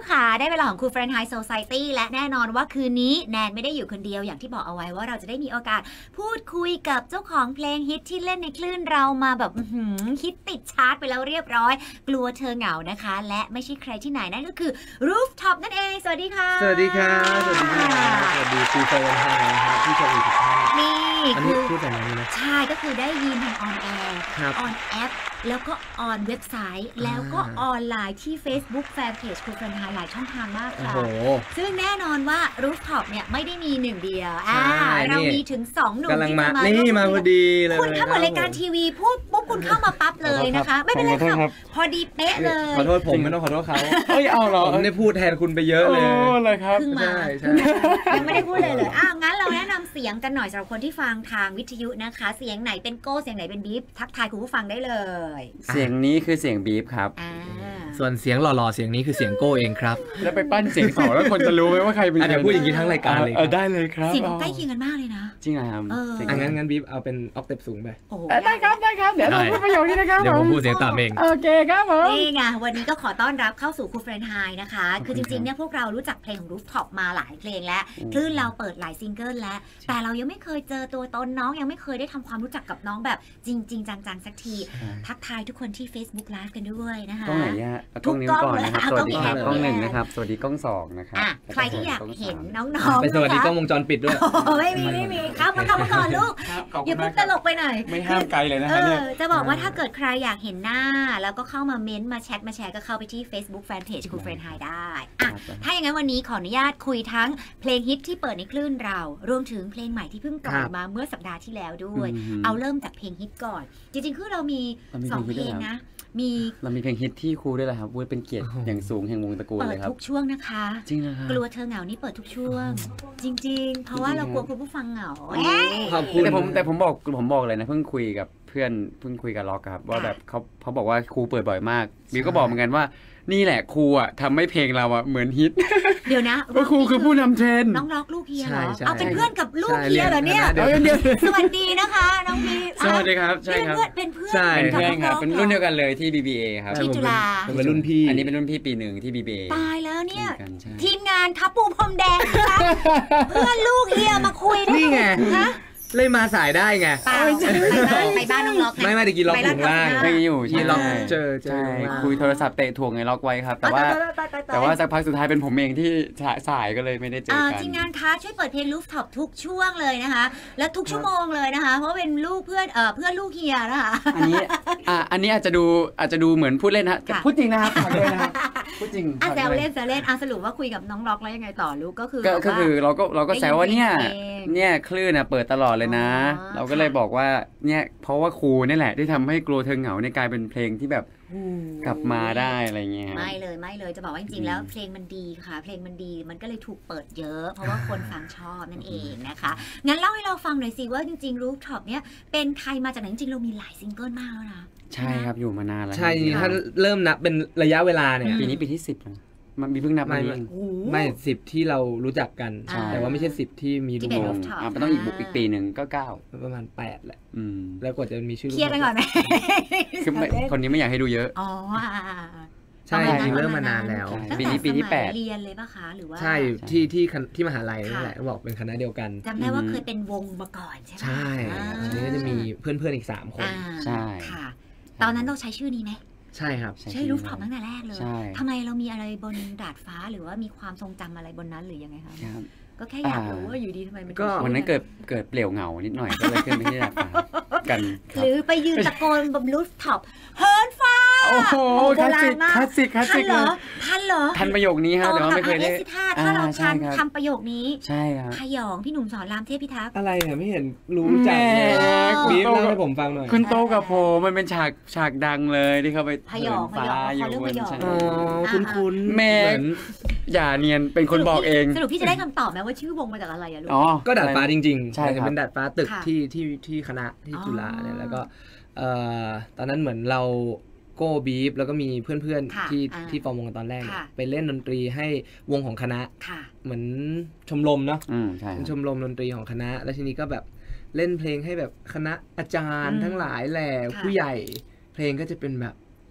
ค่ะได้เวลาของครูเฟรนไฮโซไซตี้และแน่นอนว่าคืนนี้แนนไม่ได้อยู่คนเดียวอย่างที่บอกเอาไว้ว่าเราจะได้มีโอกาสพูดคุยกับเจ้าของเพลงฮิตที่เล่นในคลื่นเรามาแบบฮิตติดชาร์ตไปแล้วเรียบร้อยกลัวเธอเหงานะคะและไม่ใช่ใครที่ไหนนั่นก็คือ Rooftop นั่นเองสวัสดีค่ะสวัสดีครับสวัสดีครับสวัสดีครูเฟรนไฮนะครับที่ชมอยู่ทุกท่านนี่คือพูดแบบนี้นะใช่ก็คือได้ยินทางออนแอร์ออนแอปแล้วก็ออนเว็บไซต์แล้วก็ออนไลน์ที่ Facebook Fanpage ครูเฟรนไฮหลายช่องทางมากค่ะซึ่งแน่นอนว่า Rooftop เนี่ยไม่ได้มีหนึ่งเดียวเรามีถึง2หนุ่มที่จะมานี่มาพอดีเลยคุณเข้าเหมือนรายการทีวีพูดปุ๊บคุณเข้ามาปั๊บเลยนะคะไม่เป็นไรค่ะพอดีเป๊ะเลยขอโทษผมไม่ต้องขอโทษเขาเอาเหรอผมได้พูดแทนคุณไปเยอะเลยเลยครับใช่ยังไม่ได้พูดเลยงั้นเราแนะนำเสียงกันหน่อยสำหรับคนที่ฟังทางวิทยุนะคะเสียงไหนเป็นโก้เสียงไหนเป็นบีฟทักทายคุณผู้ฟังได้เลยเสียงนี้คือเสียงบีฟครับส่วนเสียงหล่อๆเสียงนี้คือเสียงโก้เองครับแล้วไปปั้นเสียงสองแล้วคนจะรู้ไหมว่าใครเป็นเดี๋ยวพูดอย่างนี้ทั้งรายการเลยได้เลยครับเสียงใกล้เคียงกันมากเลยนะจริงเหรอครับงั้นบีฟเอาเป็นออกเทปสูงไปได้ครับเดี๋ยวเราพูดประโยคนี้นะครับเดี๋ยวผมพูดเสียงต่ำเองโอเคครับผมนี่ไงวันนี้ก็ขอต้อนรับเข้าสู่ครูเฟรนไฮนะคะคือจริงๆเนี่ยพวกเรารู้จักเพลงของ Rooftop มาหลายเพลงแล้วคลื่นเราเปิดหลายซิงเกิลแล้วแต่เรายังไม่เคยเจอตัวตนน้องยังไม่เคยได้ทำความรู้จักกับน้องแบบจริงๆจังๆสักทีทักทายทุกคนที่ Facebook Live กันด้วยนะคะกล้องไหนเนี่ยกล้องนี้ก่อนนะครับสวัสดีครับกล้อง1นะครับสวัสดีกล้อง2นะครับใครที่อยากเห็นน้องๆไปสวัสดีกล้องวงจรปิดด้วยไม่มีเข้ามาก่อนลูกอย่าเพิ่งตลกไปหน่อยไม่ห้ามไกลเลยนะเนี่ยจะบอกว่าถ้าเกิดใครอยากเห็นหน้าแล้วก็เข้ามาเม้นต์มาแชทมาแชร์ก็เข้าไปที่ Facebook Fanpage ครูเฟรนไฮได้ถ้าอย่างนั้นวันนี้ขออนุญาตคุยทั้งเพลงฮิตที่เปิดในคลื่นเรารวมถึงเพลงใหม่ที่เพิ่งปล่อยมาเมื่อสัปดาห์ที่แล้วด้วยเอาเริ่มจากเพลงฮิตก่อนจริงๆคือเรามี2เพลงนะเรามีเพลงฮิตที่ครูด้วยแหละครับวุ้ยเป็นเกียรติอย่างสูงแห่งวงตระกูลเลยครับเปิดทุกช่วงนะคะจริงนะครับกลัวเธอเหงานี่เปิดทุกช่วงจริงๆเพราะว่าเรากลัวคุณผู้ฟังเหงาขอบคุณแต่ผมบอกเลยนะเพิ่งคุยกับเพื่อนเพิ่งคุยกับล็อกครับว่าแบบเขาบอกว่าครูเปิดบ่อยมากบิวก็บอกเหมือนกันว่านี่แหละครูอ่ะทำให้เพลงเราอ่ะเหมือนฮิตเดี๋ยวนะครูคือผู้นำเทรนน้องล็อกลูกเฮียเหรอเอาเป็นเพื่อนกับลูกเฮียเหรอเนี่ยสวัสดีนะคะน้องบีสวัสดีครับใช่ครับเป็นเพื่อนครับเป็นรุ่นเดียวกันเลยที่ BBA ครับที่จุฬาเป็นรุ่นพี่อันนี้เป็นรุ่นพี่ปี1ที่ BBA ตายแล้วเนี่ยทีมงานทับปูพรมแดงนะคะเพื่อนลูกเฮียมาคุยได้นี่ไงเลยมาสายได้ไงไปบ้านน้องล็อกไม่ตะกี้ล็อกอยู่ล่างไม่อยู่ที่ล็อกเจอคุยโทรศัพท์เตะถ่วงไงล็อกไว้ครับแต่ว่าสักพักสุดท้ายเป็นผมเองที่สายก็เลยไม่ได้เจอกันทีมงานคะช่วยเปิดเพลง Rooftop ทุกช่วงเลยนะคะและทุกชั่วโมงเลยนะคะเพราะเป็นลูกเพื่อนลูกเฮียนะคะอันนี้อาจจะดูเหมือนพูดเล่นนะพูดจริงนะครับพูดจริงแซวเล่นสรุปว่าคุยกับน้องล็อกแล้วยังไงต่อลูกก็คือเราก็แซวว่าเนี่ยคลื่นเปิดตลอดเลยนะเราก็เลยบอกว่าเนี่ยเพราะว่าครูนี่แหละที่ทำให้กลัวเธอเหงาเนี่ยกลายเป็นเพลงที่แบบกลับมาได้อะไรเงี้ยไม่เลยจะบอกว่าจริงๆแล้วเพลงมันดีค่ะเพลงมันดีมันก็เลยถูกเปิดเยอะเพราะว่าคนฟังชอบนั่นเองนะคะงั้นเล่าให้เราฟังหน่อยสิว่าจริงๆ Rooftop เนี่ยเป็นใครมาจากไหนจริงๆเรามีหลายซิงเกิลมากแล้วนะใช่ครับอยู่มานานแล้วใช่ถ้าเริ่มนับเป็นระยะเวลาเนี่ยปีนี้ปีที่10แล้วมันมีเพิ่งนับไม่10ที่เรารู้จักกันแต่ว่าไม่ใช่10ที่มีรูปมันต้องอีกปีหนึ่งก็9 ประมาณ8แหละแล้วกว่าจะมีชื่อเคลียร์กันก่อนไหมคือคนนี้ไม่อยากให้ดูเยอะใช่จริงเริ่มมานานแล้วปีนี้ปีที่8 เรียนเลยป่ะคะหรือว่าใช่ที่มหาลัยนั่นแหละบอกเป็นคณะเดียวกันจำได้ว่าเคยเป็นวงมาก่อนใช่ไหมใช่ทีนี้ก็จะมีเพื่อนอีก3คนใช่ค่ะตอนนั้นต้องใช้ชื่อนี้ไหมใช่ครับใช่Rooftopตั้งแต่แรกเลยทำไมเรามีอะไรบนดาดฟ้าหรือว่ามีความทรงจำอะไรบนนั้นหรือยังไงคะก็แค่อยากรู้ว่าอยู่ดีทำไมมันก็วันนั้นเกิดเปลี่ยวเหงานิดหน่อยก็เลยขึ้นไปที่ดาดฟ้ากันหรือไปยืนตะโกนบนRooftopเฮิร์นฟ้าโอ้โหคลาสสิกเลยทันประโยคนี้ครับแต่ว่าไม่เคยได้ถ้าเราทำประโยคนี้ใช่ครับขยองพี่หนุ่มสอนรามเทพพิทักษ์อะไรเนี่ยไม่เห็นรู้จักบีบเล่าให้ผมฟังหน่อยคุณโตกับโพมันเป็นฉากดังเลยที่เขาไปพยองฟ้าอยู่บนชั้นคุ้นแม่อย่าเนียนเป็นคนบอกเองสรุปพี่จะได้คำตอบไหมว่าชื่อวงมาจากอะไรอะลูกก็ดาดฟ้าจริงๆใช่จะเป็นดาดฟ้าตึกที่คณะที่จุฬาเนี่ยแล้วก็ตอนนั้นเหมือนเราโก้บีฟแล้วก็มีเพื่อนๆที่ฟอร์มวงกันตอนแรกไปเล่นดนตรีให้วงของคณะเหมือนชมรมเนาะชมรมดนตรีของคณะแล้วทีนี้ก็แบบเล่นเพลงให้แบบคณะอาจารย์ทั้งหลายแหล่ผู้ใหญ่เพลงก็จะเป็นแบบ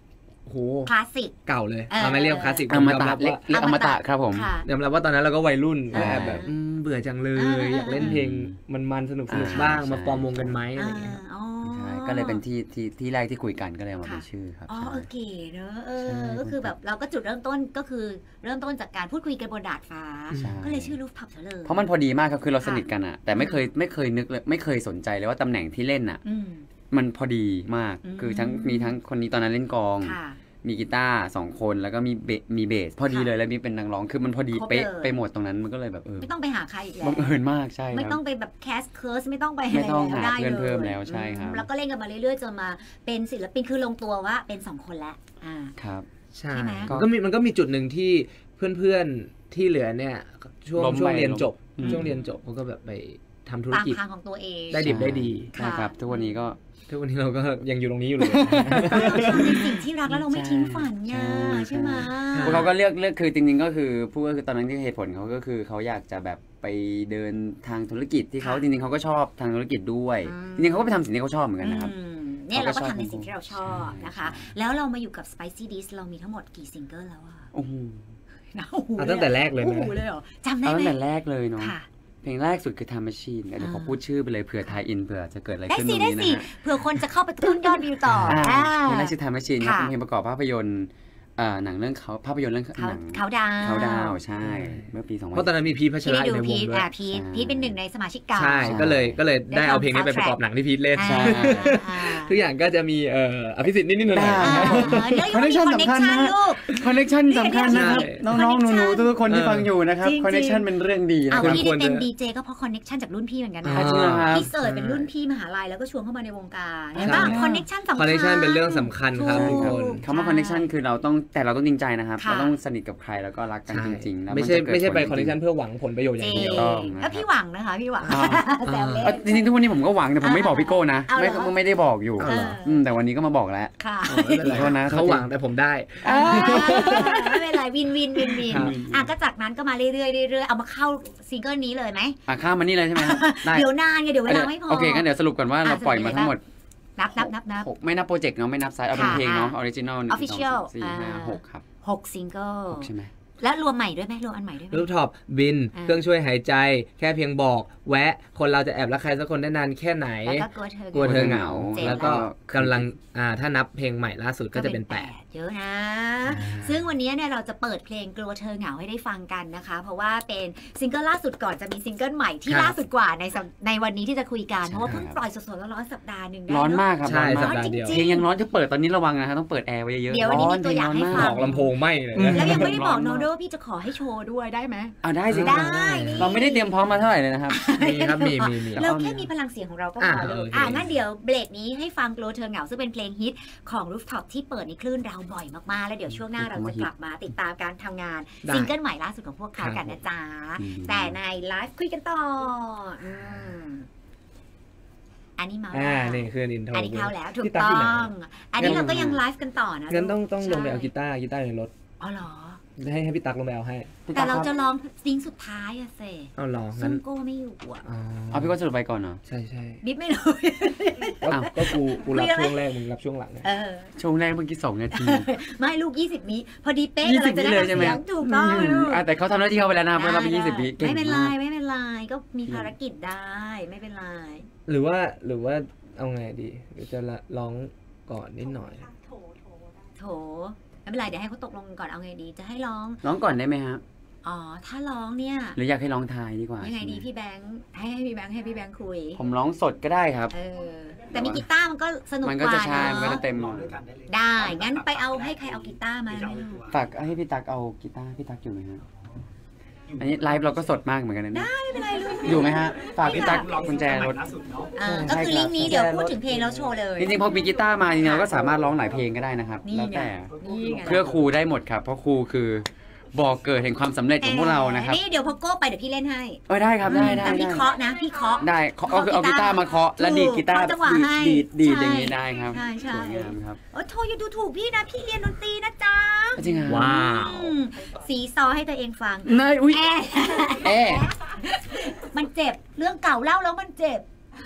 โหคลาสสิกเก่าเลยไม่เรียกคลาสสิกอมตะเล็กอมตะครับผมยอมรับว่าตอนนั้นเราก็วัยรุ่นแบบเบื่อจังเลยอยากเล่นเพลงมันสนุกบ้างมาฟอร์มวงกันไหมอะไรเงี้ยก็เลยเป็นที่แรกที่คุยกันก็เลยมาเป็นชื่อครับอ๋อโอเคเนอะก็คือแบบเราก็จุดเริ่มต้นก็คือเริ่มต้นจากการพูดคุยกันบนดาดฟ้าก็เลยชื่อรูฟท็อปซะเลยเพราะมันพอดีมากครับคือเราสนิทกันอะแต่ไม่เคยนึกเลยไม่เคยสนใจเลยว่าตำแหน่งที่เล่นอะมันพอดีมากคือมีทั้งคนนี้ตอนนั้นเล่นกลองมีกีตาร์2คนแล้วก็มีเบสพอดีเลยแล้วมีเป็นนักร้องคือมันพอดีเป๊ะไปหมดตรงนั้นมันก็เลยแบบไม่ต้องไปหาใครอีกแล้วบังเอิญมากใช่ไม่ต้องไปแบบแคสเคิร์สไม่ต้องไปไม่ต้องหาเพื่อนเพิ่มแล้วใช่ครับแล้วก็เล่นกันมาเรื่อยๆจนมาเป็นศิลปินคือลงตัวว่าเป็น2คนแล้วครับใช่มันก็มีจุดหนึ่งที่เพื่อนๆที่เหลือเนี่ยช่วงเรียนจบเขาก็แบบไปทำธุรกิจตามทางของตัวเองได้ดิบได้ดีครับทุกวันนี้เราก็ยังอยู่ตรงนี้อยู่เลยในสิ่งที่รักแล้วเราไม่ทิ้งฝันไงใช่ไหมพวกเขาก็เลือกคือจริงๆก็คือพูดก็คือตอนนั้นที่เหตุผลเขาก็คือเขาอยากจะแบบไปเดินทางธุรกิจที่เขาจริงๆเขาก็ชอบทางธุรกิจด้วยจริงๆเขาก็ไปทำสิ่งที่เขาชอบเหมือนกันนะครับเนี่ยเราก็ทำในสิ่งที่เราชอบนะคะแล้วเรามาอยู่กับ Spicy Dish เรามีทั้งหมดกี่ซิงเกิลแล้วอ่ะโอ้โหตั้งแต่แรกเลยไหมจำได้ไหมตั้งแต่แรกเลยเนาะเพลงแรกสุดคือ Time Machine เดี๋ยวขอพูดชื่อไปเลยเผื่อทายอินเผื่อจะเกิดอะไรขึ้นตรงนี้นะฮะเผื่อคนจะเข้าไปตุ้นยอดวิวต่อเพลงแรกชื่อ Time Machine ครับเป็นเพลงประกอบภาพยนตร์หนังเรื่องภาพยนตร์เรื่องหนังเขาดาวใช่เมื่อปี2000 เพราะตอนนั้นมีพีทพัชระอยู่ในวงด้วยพีทเป็นหนึ่งในสมาชิกเก่าใช่ก็เลยได้เอาเพลงนี้ไปประกอบหนังที่พีทเล่นทุกอย่างก็จะมีอภิสิทธิ์นิดๆหน่อยๆคอนเนคชั่นสำคัญนะคอนเนคชั่นสำคัญนะครับน้องๆหนูๆทุกคนที่ฟังอยู่นะครับคอนเนคชั่นเป็นเรื่องดีนะพี่ได้เป็นดีเจก็เพราะคอนเนคชั่นจากรุ่นพี่เหมือนกันนะพี่เสิร์ชเป็นรุ่นพี่มหาลัยแล้วก็ชวนเข้ามาในวงการเห็นป่ะคอนเนคชั่นสำคัญคอนเนคชั่นเป็นเรื่องสำคัญครับทุกคนคำว่าคอนเนคชั่นคือเราต้องจริงใจนะครับเราต้องสนิทกับใครแล้วก็รักกันจริงๆนะไม่ใช่ไปคอนเนคชั่นเพื่อหวังผลประโยชน์อย่างเดียวแล้วพี่หวังนะคะพี่หวังจริงๆทุกวันนี้ผมก็หวังแต่ผมไม่บอกพี่โก้นะไม่ได้บอกอยู่แต่วันนี้ก็มาบอกแล้วเขาหวังแต่ผมได้ไม่เป็นไรวินก็จากนั้นก็มาเรื่อยๆเอามาเข้าซิงเกิลนี้เลยไหมข้ามมานี่เลยใช่ไหมเดี๋ยวนานไงเดี๋ยวเวลาไม่พอโอเคงั้นเดี๋ยวสรุปกันว่าเราปล่อยมาทั้งหมดนับไม่นับโปรเจกต์เนาะไม่นับไซด์เอาเป็นเพลงเนาะออริจินอล Official 4-5-6 ครับ 6ซิงเกิลใช่ไหมแล้วรวมใหม่ด้วยไหมรวมอันใหม่ด้วยไหมรูฟท็อปบินเครื่องช่วยหายใจแค่เพียงบอกแวะคนเราจะแอบรักใครสักคนได้นานแค่ไหนแล้วก็กลัวเธอเหงาแล้วก็กำลังถ้านับเพลงใหม่ล่าสุดก็จะเป็น8 เยอะนะซึ่งวันนี้เนี่ยเราจะเปิดเพลงกลัวเธอเหงาให้ได้ฟังกันนะคะเพราะว่าเป็นซิงเกิลล่าสุดก่อนจะมีซิงเกิลใหม่ที่ล่าสุดกว่าในวันนี้ที่จะคุยกันเพราะว่าเพิ่งปล่อยสดๆร้อนสัปดาห์นึงร้อนมากครับใช่สัปดาห์เดียวเพลงยังร้อนจะเปิดตอนนี้ระวังนะต้องเปิดแอร์ไว้เยอะๆเดี๋ยววันนี้มีตัวอย่างให้ฟังของลำโพงไหม้เลยแล้วยังไม่ได้บอกโนโดว่าพี่จะขอให้โชว์ด้วยได้ไหมได้สิได้เราไม่ได้เตรียมพร้อมมาเท่าไหร่เลยนะครับมีครับมีเราแค่มีพลังเสียงของเราก็พอเลยงั้นเดี๋ยวเบรกนี้ให้ฟังกลัวเธอเหงาซึ่งเป็นเพลงฮิตของ Rooftop ที่เปิดในคลื่นเราบ่อยมากๆแล้วเดี๋ยวช่วงหน้าเราจะกลับมาติดตามการทำงานซิงเกิลใหม่ล่าสุดของพวกเขากันนะจ๊ะแต่ในไลฟ์คุยกันต่ออันนี้มานี่คืออินโทรอันนี้เข้าแล้วถูกต้องอันนี้เราก็ยังไลฟ์กันต่อนะงั้นต้องลงไปเอากีตาร์ในรถอ๋อเหรอให้พี่ตักลงไปเอาให้แต่เราจะร้องซิงสุดท้ายอะเซ่เอาหรองั้นโก้ไม่อยู่อะเอาพี่ก็สรุปไปก่อนเนาะใช่บิ๊บไม่รู้ก็กูรับช่วงแรกมึงรับช่วงหลังไงช่วงแรกเมื่อกี้2 นาทีไม่ลูก20 วิพอดีเป๊ะเราจะได้เสียงถูกต้องแต่เขาทำหน้าที่เขาไปแล้วนะเพราะเราไป20 วิไม่เป็นไรก็มีภารกิจได้ไม่เป็นไรหรือว่าเอาไงดีหรือจะร้องก่อนนิดหน่อยโถไม่เป็นไรเดี๋ยวให้เขาตกลงก่อนเอาไงดีจะให้ร้องก่อนได้ไหมครับถ้าร้องเนี่ยหรืออยากให้ร้องทายดีกว่ายังไงดีพี่แบงค์ให้พี่แบงค์คุยผมร้องสดก็ได้ครับแต่มีกีตาร์มันก็สนุกกว่ามันก็จะใช่มันก็จะเต็มได้งั้นไปเอาให้ใครเอากีตาร์มาฝากให้พี่ตักเอากีตาร์พี่ตักอยู่ไหมครับอันนี้ไลฟ์เราก็สดมากเหมือนกันนะได้ไม่เป็นไรเลยอยู่ไหมฮะฝากพี่ตักกุญแจรถก็คือลิงก์นี้เดี๋ยวพูดถึงเพลงแล้วโชว์เลยจริงๆพอมีกีตาร์มาจริงๆเราก็สามารถร้องหลายเพลงก็ได้นะครับแล้วแต่เพื่อครูได้หมดครับเพราะครูคือบอกเกิดแห่งความสำเร็จของพวกเรานะครับนี่เดี๋ยวพอโก้ไปเดี๋ยวพี่เล่นให้ได้ครับได้แต่พี่เคาะนะพี่เคาะได้ก็คือเอากีตาร์มาเคาะแล้วดีดกีตาร์ดีดอย่างนี้ได้ครับสวยงามครับโทรอย่าดูถูกพี่นะพี่เรียนดนตรีนะจ๊ะจริงว้าวสีซอให้ตัวเองฟังนายอุ้ยมันเจ็บเรื่องเก่าเล่าแล้วมันเจ็บ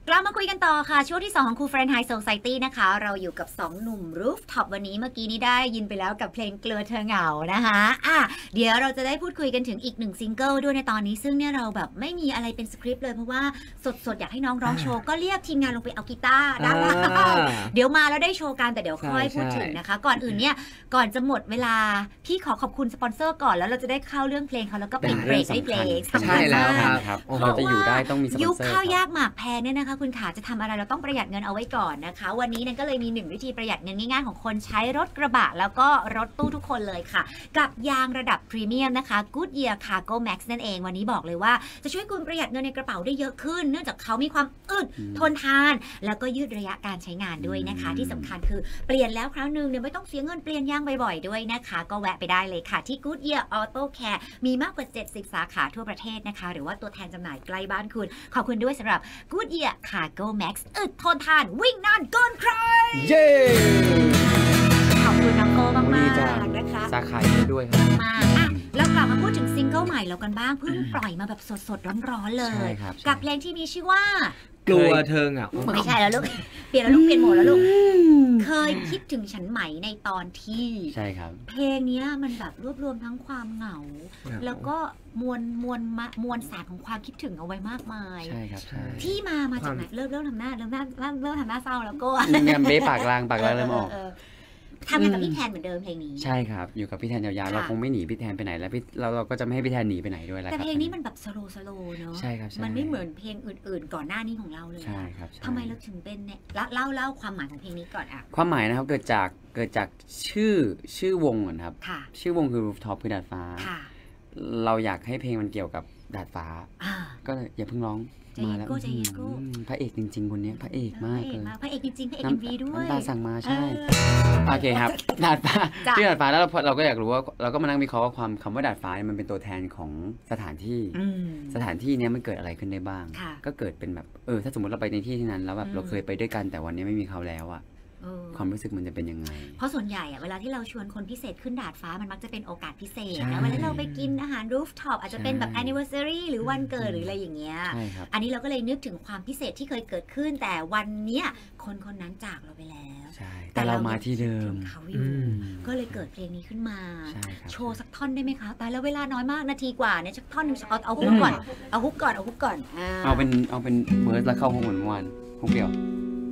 กลับมาคุยกันต่อค่ะช่วงที่2ของครูเฟรนไฮโซไซตี้นะคะเราอยู่กับ2หนุ่มรูฟท็อปวันนี้เมื่อกี้นี้ได้ยินไปแล้วกับเพลงเกลือเธอเหงานะคะเดี๋ยวเราจะได้พูดคุยกันถึงอีก1ซิงเกิลด้วยในตอนนี้ซึ่งเนี่ยเราแบบไม่มีอะไรเป็นสคริปต์เลยเพราะว่าสดๆอยากให้น้องร้องโชว์ก็เรียกทีมงานลงไปเอากีตาร์ด้านล่างเดี๋ยวมาแล้วได้โชว์กันแต่เดี๋ยวค่อยพูดถึงนะคะก่อนอื่นเนี่ยก่อนจะหมดเวลาพี่ขอขอบคุณสปอนเซอร์ก่อนแล้วเราจะได้เข้าเรื่องเพลงเขาแล้วก็ปิดเบรกด้วยเพลงใช่แล้วครับเราจะอยู่ได้ต้องมีสปอนเซอร์ยุคข้าวยากหมากแพงเนี่ยนะคะคุณขาจะทำอะไรเราต้องประหยัดเงินเอาไว้ก่อนนะคะวันนี้นั้นก็เลยมี1วิธีประหยัดเงินง่ายๆของคนใช้รถกระบะแล้วก็รถตู้ทุกคนเลยค่ะกับยางระดับพรีเมียมนะคะ Goodyear Cargo Max นั่นเองวันนี้บอกเลยว่าจะช่วยคุณประหยัดเงินในกระเป๋าได้เยอะขึ้นเนื่องจากเขามีความอึดทนทานแล้วก็ยืดระยะการใช้งานด้วยนะคะที่สำคัญคือเปลี่ยนแล้วครั้งนึงเนี่ยไม่ต้องเสียเงินเปลี่ยนยางบ่อยๆด้วยนะคะก็แวะไปได้เลยค่ะที่ Goodyear Auto Care มีมากกว่า70สาขาทั่วประเทศนะคะหรือว่าตัวแทนจำหน่ายใกล้บ้านคุณขอบคุณด้วยสำหรับ Goodyear Cargo Max อึดทนทานวิ่งนานเกินใครเย้ขอบคุณน้องโก้มากๆนะคะสาขาเยอะด้วยครับมาแล้วกลับมาพูดถึงซิงเกิลใหม่แล้วกันบ้างเพิ่งปล่อยมาแบบสดๆร้อนๆเลยกับเพลงที่มีชื่อว่ากลัวเธอเหงาไม่ใช่แล้วลูกเปลี่ยนแล้วลูกเปลี่ยนโหมดแล้วลูกเคยคิดถึงฉันไหมในตอนที่ใช่ครับเพลงนี้มันแบบรวบรวมทั้งความเหงาแล้วก็มวลสารของความคิดถึงเอาไว้มากมายใช่ครับที่มาจากไหนเริ่มทำหน้าเศร้าแล้วก็เนี่ยเบ๊ปากลางเริ่มออกทำงานกับพี่แทนเหมือนเดิมเพลงนี้ใช่ครับอยู่กับพี่แทนยาวๆเราคงไม่หนีพี่แทนไปไหนแล้วเราก็จะไม่ให้พี่แทนหนีไปไหนด้วยแล้วแต่เพลงนี้มันแบบสโลว์เนาะใช่ครับมันไม่เหมือนเพลงอื่นๆก่อนหน้านี้ของเราเลยใช่ครับทำไมเราถึงเป็นเนี่ยเล่าความหมายของเพลงนี้ก่อนความหมายนะครับเกิดจากชื่อวงก่อนครับชื่อวงคือ Rooftop คือดาดฟ้าเราอยากให้เพลงมันเกี่ยวกับดาดฟ้าก็อย่าเพิ่งร้องมาแล้วพระเอกจริงๆคนนี้พระเอกมากเลยพระเอกจริงๆพระเอก MV ด้วยน้ำตาสั่งมาใช่โอเคครับดาดฟ้าชื่อดาดฟ้าแล้วเราก็อยากรู้ว่าเราก็มานั่งวิเคราะห์ว่าคำว่าดาดฟ้ามันเป็นตัวแทนของสถานที่นี้มันเกิดอะไรขึ้นได้บ้างก็เกิดเป็นแบบถ้าสมมติเราไปในที่นั้นแล้วแบบเราเคยไปด้วยกันแต่วันนี้ไม่มีเขาแล้วอะความรู้สึกมันจะเป็นยังไงเพราะส่วนใหญ่เวลาที่เราชวนคนพิเศษขึ้นดาดฟ้ามันมักจะเป็นโอกาสพิเศษนะเวลาเราไปกินอาหารรูฟท็อปอาจจะเป็นแบบ anniversary หรือวันเกิดหรืออะไรอย่างเงี้ยอันนี้เราก็เลยนึกถึงความพิเศษที่เคยเกิดขึ้นแต่วันเนี้ยคนนั้นจากเราไปแล้วแต่เรามาที่เดิมเขาอยู่ก็เลยเกิดเพลงนี้ขึ้นมาโชว์สักท่อนได้ไหมคะแต่แล้วเวลาน้อยมากนาทีกว่าเนี่ยสักท่อนนึงเอาฮุกก่อนเอาฮุกก่อนเอาเป็นเบิร์สแล้วเข้าห้องเหมือนวันห้องเดียว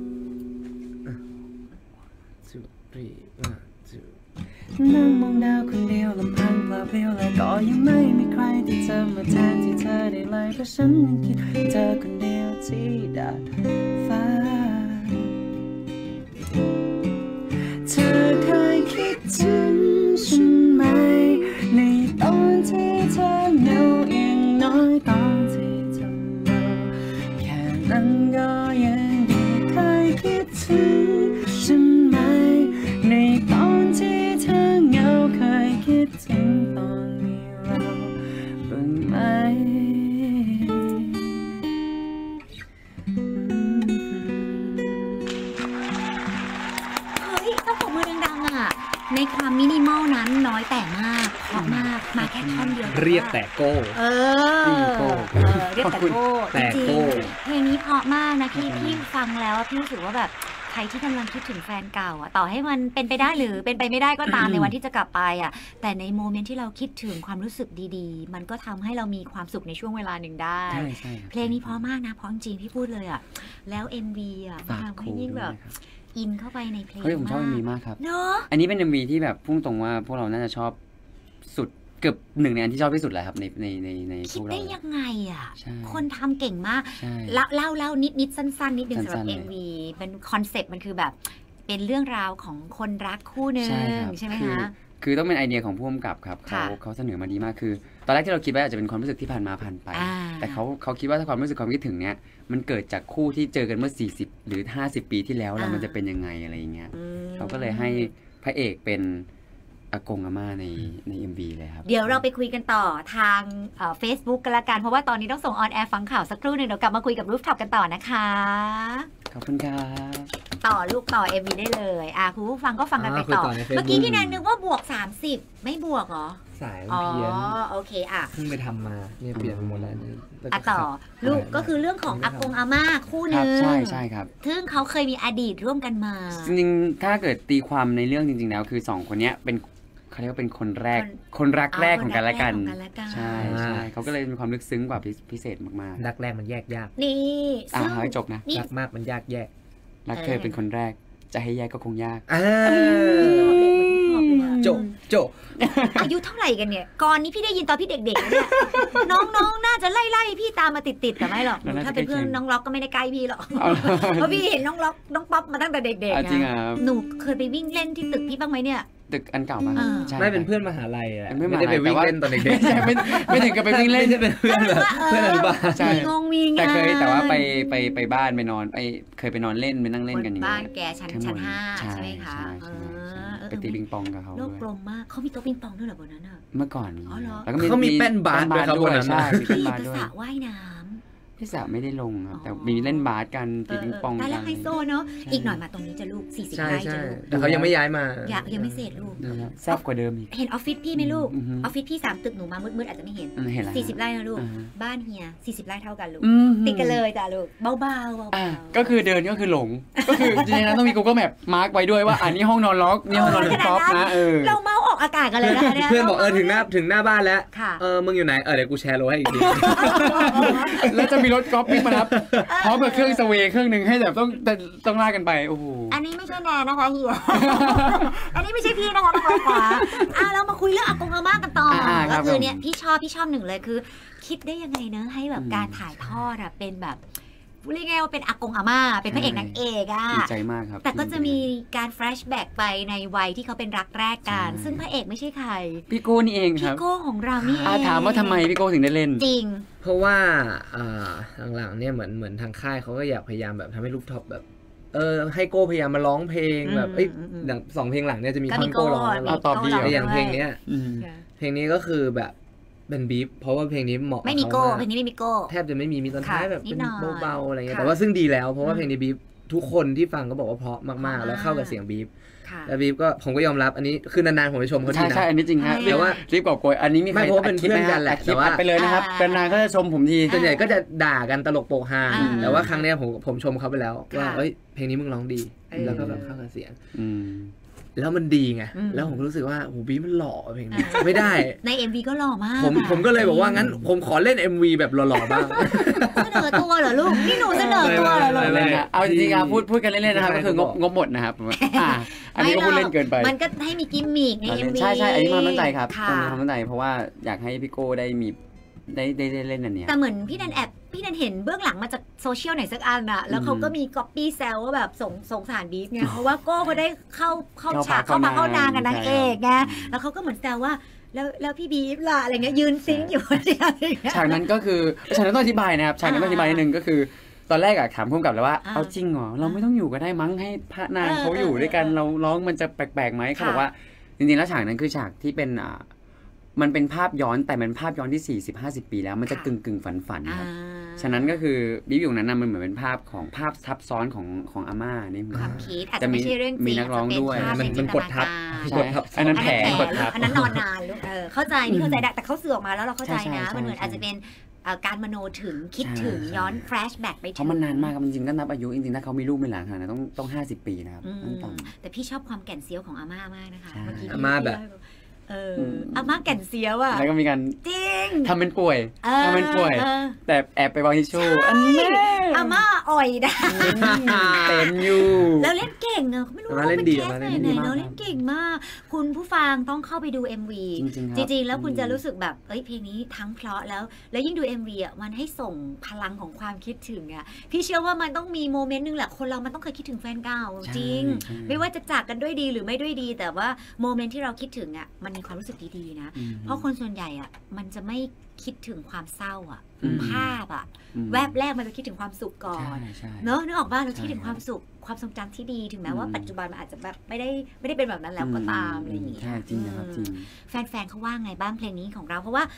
นั่งมองดาวคนเดียวลำพังเปล่าเปลี่ยวและก็ยังไม่มีใครที่จะมาแทนที่เธอได้เลยเพราะฉันยังคิดเธอคนเดียวที่ดาดฟ้าเธอเคยคิดถึงฉันไหมในตอนที่เธอเหงาอย่างน้อยตอนที่เธอเหงาแค่นั้นก็ยังดีเคยคิดถึงฉันไหมในตอนที่เธอเหงาเคยคิดถึงตอนมีเราบ้างไหมต้องปรบมือดังๆอ่ะในความมินิมอลนั้นน้อยแต่มากเพราะมากมาแค่ท่อนเดียวเรียกแต่โก้เรียกแต่โก้จริงเพลงนี้เพราะมากนะพี่ฟังแล้วพี่รู้สึกว่าแบบใครที่กำลังคิดถึงแฟนเก่าอ่ะต่อให้มันเป็นไปได้หรือเป็นไปไม่ได้ก็ตามในวันที่จะกลับไปอ่ะแต่ในโมเมนต์ที่เราคิดถึงความรู้สึกดีๆมันก็ทำให้เรามีความสุขในช่วงเวลาหนึ่งได้เพลงนี้เพราะมากนะเพราะจริงพี่พูดเลยอ่ะแล้ว MV อ่ะทำให้ยิ่งแบบอินเข้าไปในเพลงผมชอบ MV มากครับเนาะอันนี้เป็น MV ที่แบบพุ่งตรงว่าพวกเราน่าจะชอบสุดเกือบหนึ่งในอันที่ชอบที่สุดเลยครับในพวกเราคิดได้ยังไงอ่ะคนทำเก่งมากเล่านิดสั้นนิดนึงสำหรับ MV เป็นคอนเซ็ปต์มันคือแบบเป็นเรื่องราวของคนรักคู่นึงใช่ไหมคะคือต้องเป็นไอเดียของผู้กำกับครับเขาเสนอมาดีมากคือตอนแรกที่เราคิดว่าอาจจะเป็นความรู้สึกที่ผ่านไปแต่เขาคิดว่าถ้าความรู้สึกความคิดถึงเนี้ยมันเกิดจากคู่ที่เจอกันเมื่อ40หรือ50ปีที่แล้วแล้วมันจะเป็นยังไงอะไรอย่างเงี้ยเขาก็เลยให้พระเอกเป็นอากงอาม่าใน MV เลยครับเดี๋ยวเราไปคุยกันต่อทาง Facebook กันละกันเพราะว่าตอนนี้ต้องส่งออนแอร์ฟังข่าวสักครู่หนึ่งเดี๋ยวกลับมาคุยกับรูฟท็อปกันต่อนะคะขอบคุณครับต่อลูกต่อ MV ได้เลยคุณผู้ฟังก็ฟังกันไปต่อเมื่อกี้พี่แนนนึกว่าบวก30ไม่บวกเหรอสายมันเพี้ยนโอเคเพิ่งไปทำมาเนี่ยเปลี่ยนหมดแล้วต่อลูกก็คือเรื่องของอากงอาม่าคู่นึงใช่ครับซึ่งเขาเคยมีอดีตร่วมกันมาจริงๆถ้าเกิดตีความในเรื่องจริงๆแล้วคือ2คนนี้เป็นเขาเรียกว่าเป็นคนรักแรกของกันและกันใช่เขาก็เลยมีความลึกซึ้งกว่าพิเศษมากๆรักแรกมันแยกยากนี่ให้จบนะรักมากมันยากแยกรักเธอเป็นคนแรกจะให้แยกก็คงยากโจอายุเท่าไหร่กันเนี่ยก่อนนี้พี่ได้ยินตอนพี่เด็กๆเนี่ยน้องๆน่าจะไล่พี่ตามมาติดแต่ไม่หรอกถ้าเป็นเพื่อนน้องล็อกก็ไม่ได้ใกล้พี่หรอกเพราะพี่เห็นน้องล็อกน้องป๊อปมาตั้งแต่เด็กๆนะหนูเคยไปวิ่งเล่นที่ตึกพี่บ้างไหมเนี่ยตึกอันเก่าป่ะไม่เป็นเพื่อนมหาลัยไม่ได้ไปวิ่งเล่นตอนเด็กๆไม่ถึงกับไปวิ่งเล่นเป็นเพื่อนอนุบาลใช่แต่ว่าไปบ้านไปนอนเคยไปนอนเล่นไปนั่งเล่นกันอย่างบ้านแกชั้น5ใช่ไหมคะไปตีปิงปองกับเขาโลกกลมมากเขามีโต๊ะปิงปองด้วยเหรอบนนั้นเมื่อก่อนแล้วก็เขามีแป้นบาสด้วยครับบนนั้นใช่มีแป้นบาสด้วยสระว่ายน้ำพี่สาวไม่ได้ลงครับแต่มีเล่นบาสกันตีปิงปองกันแล้วไฮโซเนาะอีกหน่อยมาตรงนี้จะลูก40ไร่จะลูกแต่เขายังไม่ย้ายมายังไม่เสร็จลูกแซ่บกว่าเดิมอีกเห็นออฟฟิศพี่ไหมลูกออฟฟิศพี่3ตึกหนูมามืดๆอาจจะไม่เห็น40ไร่นะลูกบ้านเฮีย40ไร่เท่ากันลูกติดกันเลยจ้ะลูกเบาๆก็คือเดินก็คือหลงก็คือจริงๆนะต้องมี Google Map มาร์กไว้ด้วยว่าอันนี้ห้องนอนล็อกนี่ห้องนอนท็อปนะเราเมาออกอากาศกันเลยนะเพื่อนบอกถึงหน้าบ้านแล้วมึงอยู่ไหนเดี๋ยวกูแชร์โลให้อีกทีแล้วจะมีรถกอล์ฟวิ่งมารับพร้อมกับเครื่องสเวย์เครื่องนึงให้แบบต้องลากกันไปโอ้โหอันนี้ไม่ใช่แนนนะคะเฮียอันนี้ไม่ใช่พี่นะคะน้องขวาเรามาคุยเรื่องอากงอาม่ากันต่อก็คือเนี่ยพี่ชอบหนึ่งเลยคือคิดได้ยังไงเนอะให้แบบการถ่ายทอดเป็นแบบเรียกไงว่าเป็นอากงอาม่าเป็นพระเอกนางเอกดีใจมากครับแต่ก็จะมีการแฟลชแบ็กไปในวัยที่เขาเป็นรักแรกกันซึ่งพระเอกไม่ใช่ใครพี่โก้นี่เองครับพี่โก้ของเรานี่เองถามว่าทำไมพี่โก้ถึงได้เล่นจริงเพราะว่าหลังๆเนี่ยเหมือนทางค่ายเขาก็อยากพยายามแบบทำให้ลูกท็อปแบบให้โก้พยายามมาร้องเพลงแบบอย่าง2เพลงหลังเนี่ยจะมีท่อนโก้ร้องตอบดีอย่างเพลงเนี้ยเพลงนี้ก็คือแบบเป็นบีฟเพราะว่าเพลงนี้เหมาะไม่มีโก้เพลงนี้ไม่มีโก้แทบจะไม่มีตอนท้ายแบบเป็นเบาๆอะไรเงี้ยแต่ว่าซึ่งดีแล้วเพราะว่าเพลงนี้บีฟทุกคนที่ฟังก็บอกว่าเพราะมากๆแล้วเข้ากับเสียงบีฟแล้วบีฟก็ผมก็ยอมรับอันนี้คือนานๆผมไปชมเขาทีนะใช่อันนี้จริงฮะแต่ว่ารีบกอบโกยอันนี้มีใครเพราะเป็นเพื่อนกันแหละแต่ว่าไปเลยนะครับนานๆก็จะชมผมทีส่วนใหญ่ก็จะด่ากันตลกโปกฮาแต่ว่าครั้งนี้ผมชมเขาไปแล้วว่าเพลงนี้มึงร้องดีแล้วก็แบบเข้ากับเสียงแล้วมันดีไงแล้วผมรู้สึกว่าโหบีมันหล่อเพลงนี้ไม่ได้ใน MV ก็หล่อมากผมก็เลยบอกว่างั้นผมขอเล่น MV แบบหล่อๆบ้างเสนอตัวเหรอลูกนี่หนูเสนอตัวเหรอลูกเอาจริงๆพูดกันเล่นๆนะครับก็คืองบหมดนะครับอันนี้ก็พูดเล่นเกินไปมันก็ให้มีกิมมิคใน MV ใช่อันนี้มาตั้งใจครับมาตั้งใจเพราะว่าอยากให้พี่โก้ได้มีได้เล่นอันเนี้ยแต่เหมือนพี่แนนเห็นเบื้องหลังมาจากโซเชียลไหนสักอันอะแล้วเขาก็มีก๊อปปี้แซวว่าแบบสงสารบีฟเนี่ยเพราะว่าโก้เขาได้เข้าฉากเข้านางกับนางเอกไงแล้วเขาก็เหมือนแซวว่าแล้วพี่บีฟล่ะอะไรเงี้ยยืนซิงอยู่ฉากนั้นก็คือฉากนั้นต้องอธิบายนะครับฉากนั้นต้องอธิบายนิดนึงก็คือตอนแรกอะถามพุ่มกับแล้วว่าเอาจริงเหรอเราไม่ต้องอยู่ก็ได้มั้งให้พระนางเขาอยู่ด้วยกันเราร้องมันจะแปลกๆไหมเขาบอกว่าจริงๆแล้วฉากนั้นคือฉากที่เป็นมันเป็นภาพย้อนแต่มันภาพย้อนที่40-50 ปีแล้วมันจะกึ่งฝันครับฉะนั้นก็คือบิ๊กอยู่นั้นมันเหมือนเป็นภาาพทับซ้อนของอาม่านี่ความคิดอาจจะไม่ใช่เรื่องจริงนักร้องด้วยมันกดทับอันนั้นแผลกดทับอันนั้นนอนนานลูกเข้าใจนี่เข้าใจแต่เขาสื่อออกมาแล้วเราเข้าใจนะมันเหมือนอาจจะเป็นการมโนถึงคิดถึงย้อนแฟลชแบ็กไปถึงเพราะมันนานมากจริงๆก็นับอายุจริงๆถ้าเขามีลูกมีหลานขนาดนั้นต้อง50 ปีนะครับแต่พี่ชอบความแก่นเซียวของอาม่ามากนะคะเมื่อกี้อาม่าแบบอาม่าแก่นเซียวอ่ะแล้วก็มีการจริงทำเป็นป่วยแต่แอบไปวางทิชชู่อันนี้อาม่าอ่อยได้เต็มอยู่แล้วเล่นเก่งอะไม่รู้ว่าเป็นแคสไหนแล้วเล่นเก่งมากคุณผู้ฟังต้องเข้าไปดู MV จริงๆแล้วคุณจะรู้สึกแบบเพลงนี้ทั้งเพราะแล้วยิ่งดู MV อ่ะมันให้ส่งพลังของความคิดถึงอ่ะพี่เชื่อว่ามันต้องมีโมเมนต์นึงแหละคนเรามันต้องเคยคิดถึงแฟนเก่าจริงไม่ว่าจะจากกันด้วยดีหรือไม่ด้วยดีแต่ว่าโมเมนต์ที่เราคิดถึงอ่ะมันมีความรู้สึกดีๆนะเพราะคนส่วนใหญ่อ่ะมันจะไม่คิดถึงความเศร้าอ่ะภาพอ่ะแวบแรกมันจะคิดถึงความสุขก่อนเนอะนึกออกบ้างเราคิดถึงความสุขความทรงจำที่ดีถึงแม้ว่าปัจจุบันมันอาจจะแบบไม่ได้เป็นแบบนั้นแล้วก็ตามอะไรอย่างเงี้ยจริงนะครับจริงแฟนๆเขาว่าไงบ้างเพลงนี้ของเราเพราะว่า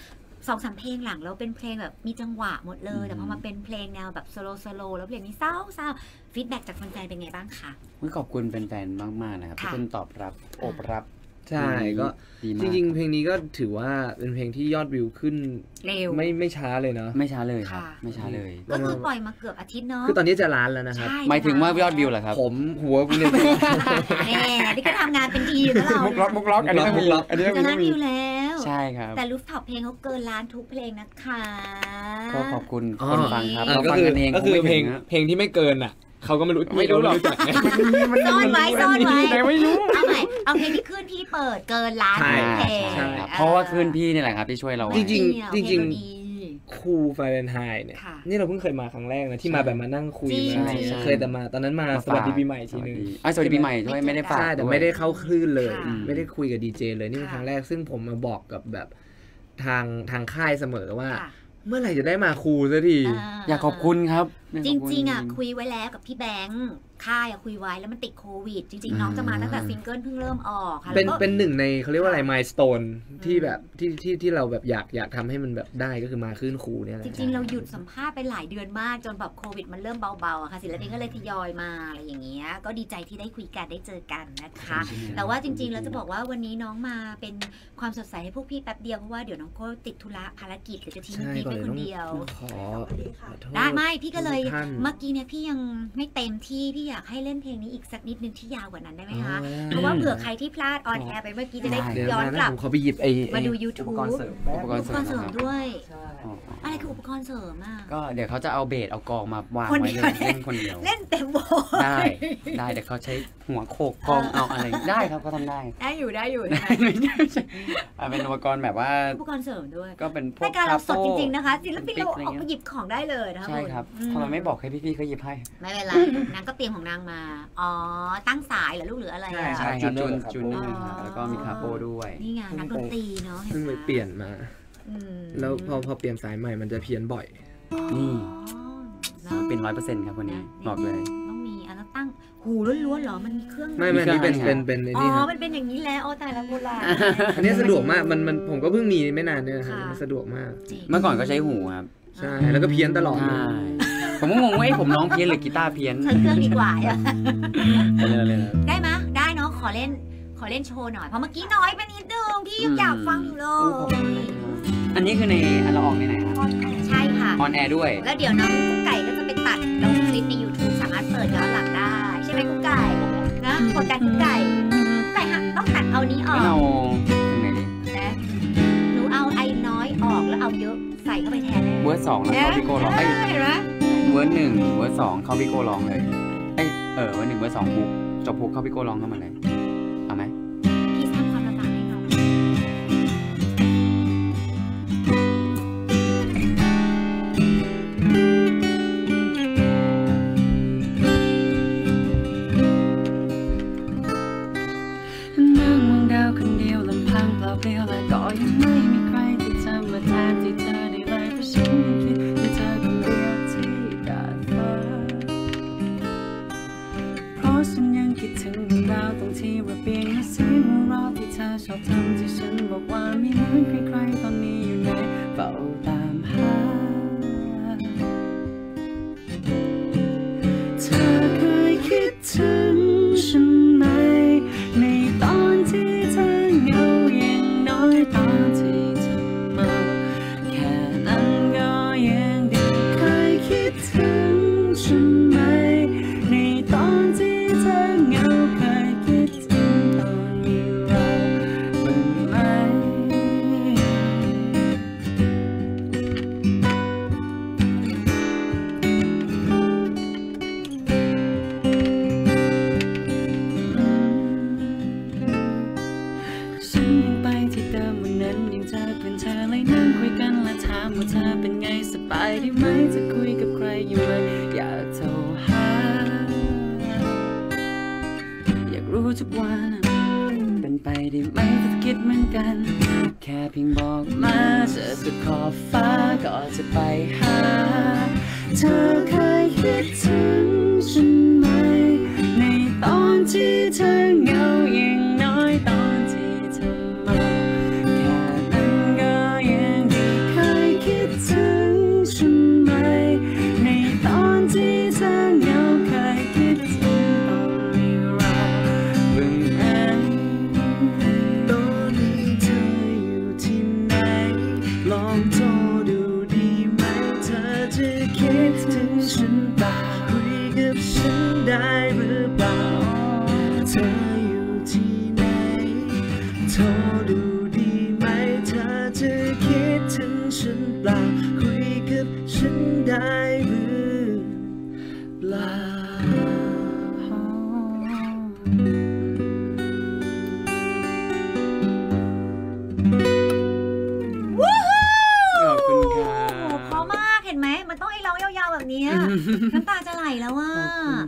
2-3 เพลงหลังเราเป็นเพลงแบบมีจังหวะหมดเลยแต่พอมาเป็นเพลงแนวแบบสโลว์แล้วเพลงนี้เศร้าฟีดแบ็กจากแฟนๆเป็นไงบ้างคะขอบคุณแฟนๆมากๆนะครับที่คุณตอบรับโอบรับใช่ก็จริงๆเพลงนี้ก็ถือว่าเป็นเพลงที่ยอดวิวขึ้นเร็วไม่ช้าเลยเนาะไม่ช้าเลยครับไม่ช้าเลยก็คือปล่อยมาเกือบอาทิตย์เนาะคือตอนนี้จะล้านแล้วนะครับหมายถึงว่ายอดวิวเหรอครับผมหัวกูเนี่ยแหมนี่ก็ทำงานเป็นทีอยู่แล้วเรามุกล็อกอันนี้มุกล็อกจะล้านวิวแล้วใช่ครับแต่รูฟท็อปเพลงเขาเกินล้านทุกเพลงนะคะก็ขอบคุณคนฟังครับก็คือเพลงที่ไม่เกินอ่ะเขาก็ไม่รู้หรอกซ่อนไว้แต่ไม่รู้เอาใหม่เอาเพลงที่ขึ้นพี่เปิดเกินล้านเพลงเพราะว่าขึ้นพี่นี่แหละครับที่ช่วยเราจริงครูฟาเรนไฮน์เนี่ยนี่เราเพิ่งเคยมาครั้งแรกนะที่มาแบบมานั่งคุยเคยแต่มาตอนนั้นมาสวัสดีปีใหม่ทีนึงสวัสดีปีใหม่ด้วยไม่ได้ฝากแต่ไม่ได้เข้าคลื่นเลยไม่ได้คุยกับดีเจเลยนี่เป็นครั้งแรกซึ่งผมมาบอกกับแบบทางค่ายเสมอว่าเมื่อไหร่จะได้มาครูสักทีอยากขอบคุณครับจริงๆอ่ะคุยไว้แล้วกับพี่แบงค์ค่ายคุยไว้แล้วมันติดโควิดจริงๆน้องจะมาตั้งแต่ซิงเกิลเพิ่งเริ่มออกค่ะเป็นหนึ่งในเขาเรียกว่าอะไรมายสโตนที่แบบที่เราแบบอยากทำให้มันแบบได้ก็คือมาขึ้นครูเนี่ยแหละจริงๆเราหยุดสัมภาษณ์ไปหลายเดือนมากจนแบบโควิดมันเริ่มเบาๆค่ะศิลปินก็เลยทยอยมาอะไรอย่างเงี้ยก็ดีใจที่ได้คุยกันได้เจอกันนะคะแต่ว่าจริงๆเราจะบอกว่าวันนี้น้องมาเป็นความสดใสให้พวกพี่แป๊บเดียวเพราะว่าเดี๋ยวน้องก็ติดธุระภารกิจหรือจะทิ้งพี่ไปคนเดียวได้ไหมพี่ก็เลยเมื่อกี้เนี่ยพี่ยังไม่เต็มที่พี่อยากให้เล่นเพลงนี้อีกสักนิดนึงที่ยาวกว่านั้นได้ไหมคะเพราะว่าเผื่อใครที่พลาดออนแอร์ไปเมื่อกี้จะได้ย้อนกลับเขาไปหยิบมาดู YouTube อุปกรณ์เสริมด้วยอะไรคืออุปกรณ์เสริมอ่ะก็เดี๋ยวเขาจะเอาเบสเอากองมาวางไว้เลยเล่นคนเดียวเล่นเต็มโบได้เดี๋ยวเขาใช้หัวโขกกองเอาอะไรได้ครับเขาทำได้อยู่เป็นอุปกรณ์แบบว่าอุปกรณ์เสริมด้วยก็เป็นพวกรายการเราสดจริงๆนะคะศิลปินเราออกมาหยิบของได้เลยนะคะใช่ครับทำไมไม่บอกให้พี่ๆเขาหยิบให้ไม่เป็นไรนางก็เตรียมของนางมาอ๋อตั้งสายเหรอลูกหรืออะไรใช่ครับจูนแล้วก็มีคาโปด้วยนี่ไงนักดนตรีเนาะเพิ่งไปเปลี่ยนมาแล้วพอเปลี่ยนสายใหม่มันจะเพี้ยนบ่อยนี่เป็น 100% ครับวันนี้บอกเลยต้องมีแล้วตั้งหูล้วนๆหรอมันมีเครื่องไม่นี่เป็นอ๋อมันเป็นอย่างนี้แล้วแต่ละโบราณอันนี้สะดวกมากมันผมก็เพิ่งมีไม่นานเนี่ยครับมันสะดวกมากเมื่อก่อนก็ใช้หูครับใช่แล้วก็เพี้ยนตลอดผมก็งงว่าผมร้องเพี้ยนหรือกีตาร์เพี้ยนใช้เครื่องดีกว่าได้ไหมได้เนาะขอเล่นโชว์หน่อยเพราะเมื่อกี้น้อยไปนิดนึงพี่อยากฟังอยู่เลยอันนี้คือในเราออกในไหนครับใช่ค่ะออนแอร์ด้วยแล้วเดี๋ยวน้องกุ๊กไก่ก็จะไปตัดลงคลิปใน YouTube สามารถเปิดย้อนหลังได้ใช่ไหมกุ๊กไก่นะกดดันกุ๊กไก่ฮะต้องตัดเอานี้ออกเอาตรงไหนดีนะหนูเอาไอ้น้อยออกแล้วเอาเยอะใส่เข้าไปแทนเวอร์2แล้วเขาพี่โก้ร้องเห็นไหมเวอร์1เวอร์2เขาพี่โก้ร้องเลยเวอร์1เวอร์2ปุ๊บจบปุ๊บเขาพี่โก้ร้องเข้ามาเลยเอาไหมพี่สร้างความลำบากให้เขาคนเดียวลำพังเปล่าเปลี่ยวและก็ยังไม่มีใครที่จะมาแทนที่เธอได้เลยเพราะฉันยังคิดว่าเธอคนเดียวที่ดาดฟ้าเพราะฉันยังคิดถึงเรื่องราวตรงที่ระเบียงและเสียงหัวเราะที่เธอชอบทำที่ฉันบอกว่าไม่เหมือนใครๆตอนนี้อยู่ไหนเฝ้าตามหาเธอเคยคิดถึงฉันไหมในตอนที่เธอเหงาอย่างน้อยตอนที่เธอเมาแค่นั้นก็ยังดีเคยคิดถึงฉันไหมในตอนที่เธอเหงาเคยคิดถึงตอนมีเราบ้างไหมว่าเธอเป็นไงสบายดีไหมจะคุยกับใครอยู่ไหมอยากโทรหาอยากรู้ทุกวันเป็นไปได้ไหมถ้าคิดเหมือนกันแค่เพียงบอกมาจะสุดขอบฟ้าก็จะไปหาเธอเคยคิดถึงฉันไหมในตอนที่เธอเหงาอย่างน้อยตอนที่เธอเมาแค่นั้นก็ยังดีเค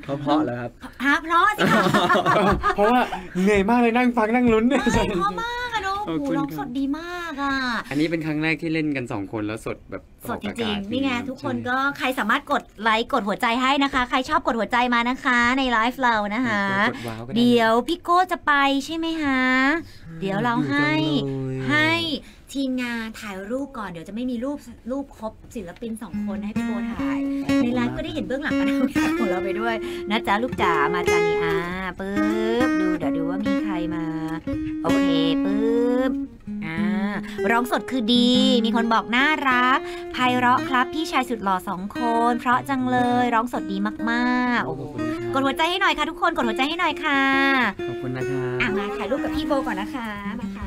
เพราะเหรอครับเพราะสิคะเพราะว่าเหนื่อยมากเลยนั่งฟังนั่งลุ้นเนี่ยเพราะมากอะเนาะร้องสดดีมากอะอันนี้เป็นครั้งแรกที่เล่นกัน2คนแล้วสดแบบสดจริงๆนี่ไงทุกคนก็ใครสามารถกดไลค์กดหัวใจให้นะคะใครชอบกดหัวใจมานะคะในไลฟ์เรานะคะเดี๋ยวพี่โก้จะไปใช่ไหมคะเดี๋ยวเราให้ทีมงานถ่ายรูปก่อนเดี๋ยวจะไม่มีรูปครบศิลปิน2คนให้พี่โก้ถ่ายในไลฟ์ก็ได้เห็นเบื้องหลังการทำงานของเราไปด้วยนะจ๊ะลูกจ๋ามาจานีปึ๊บเดี๋ยวดูว่ามีใครมาโอเคปึ๊บร้องสดคือดีมีคนบอกน่ารักไพเราะครับพี่ชายสุดหล่อ2คนเพราะจังเลยร้องสดดีมากๆโอ้โหกดหัวใจให้หน่อยค่ะทุกคนกดหัวใจให้หน่อยค่ะขอบคุณนะคะมาถ่ายรูปกับพี่โบก่อนนะคะมาค่ะ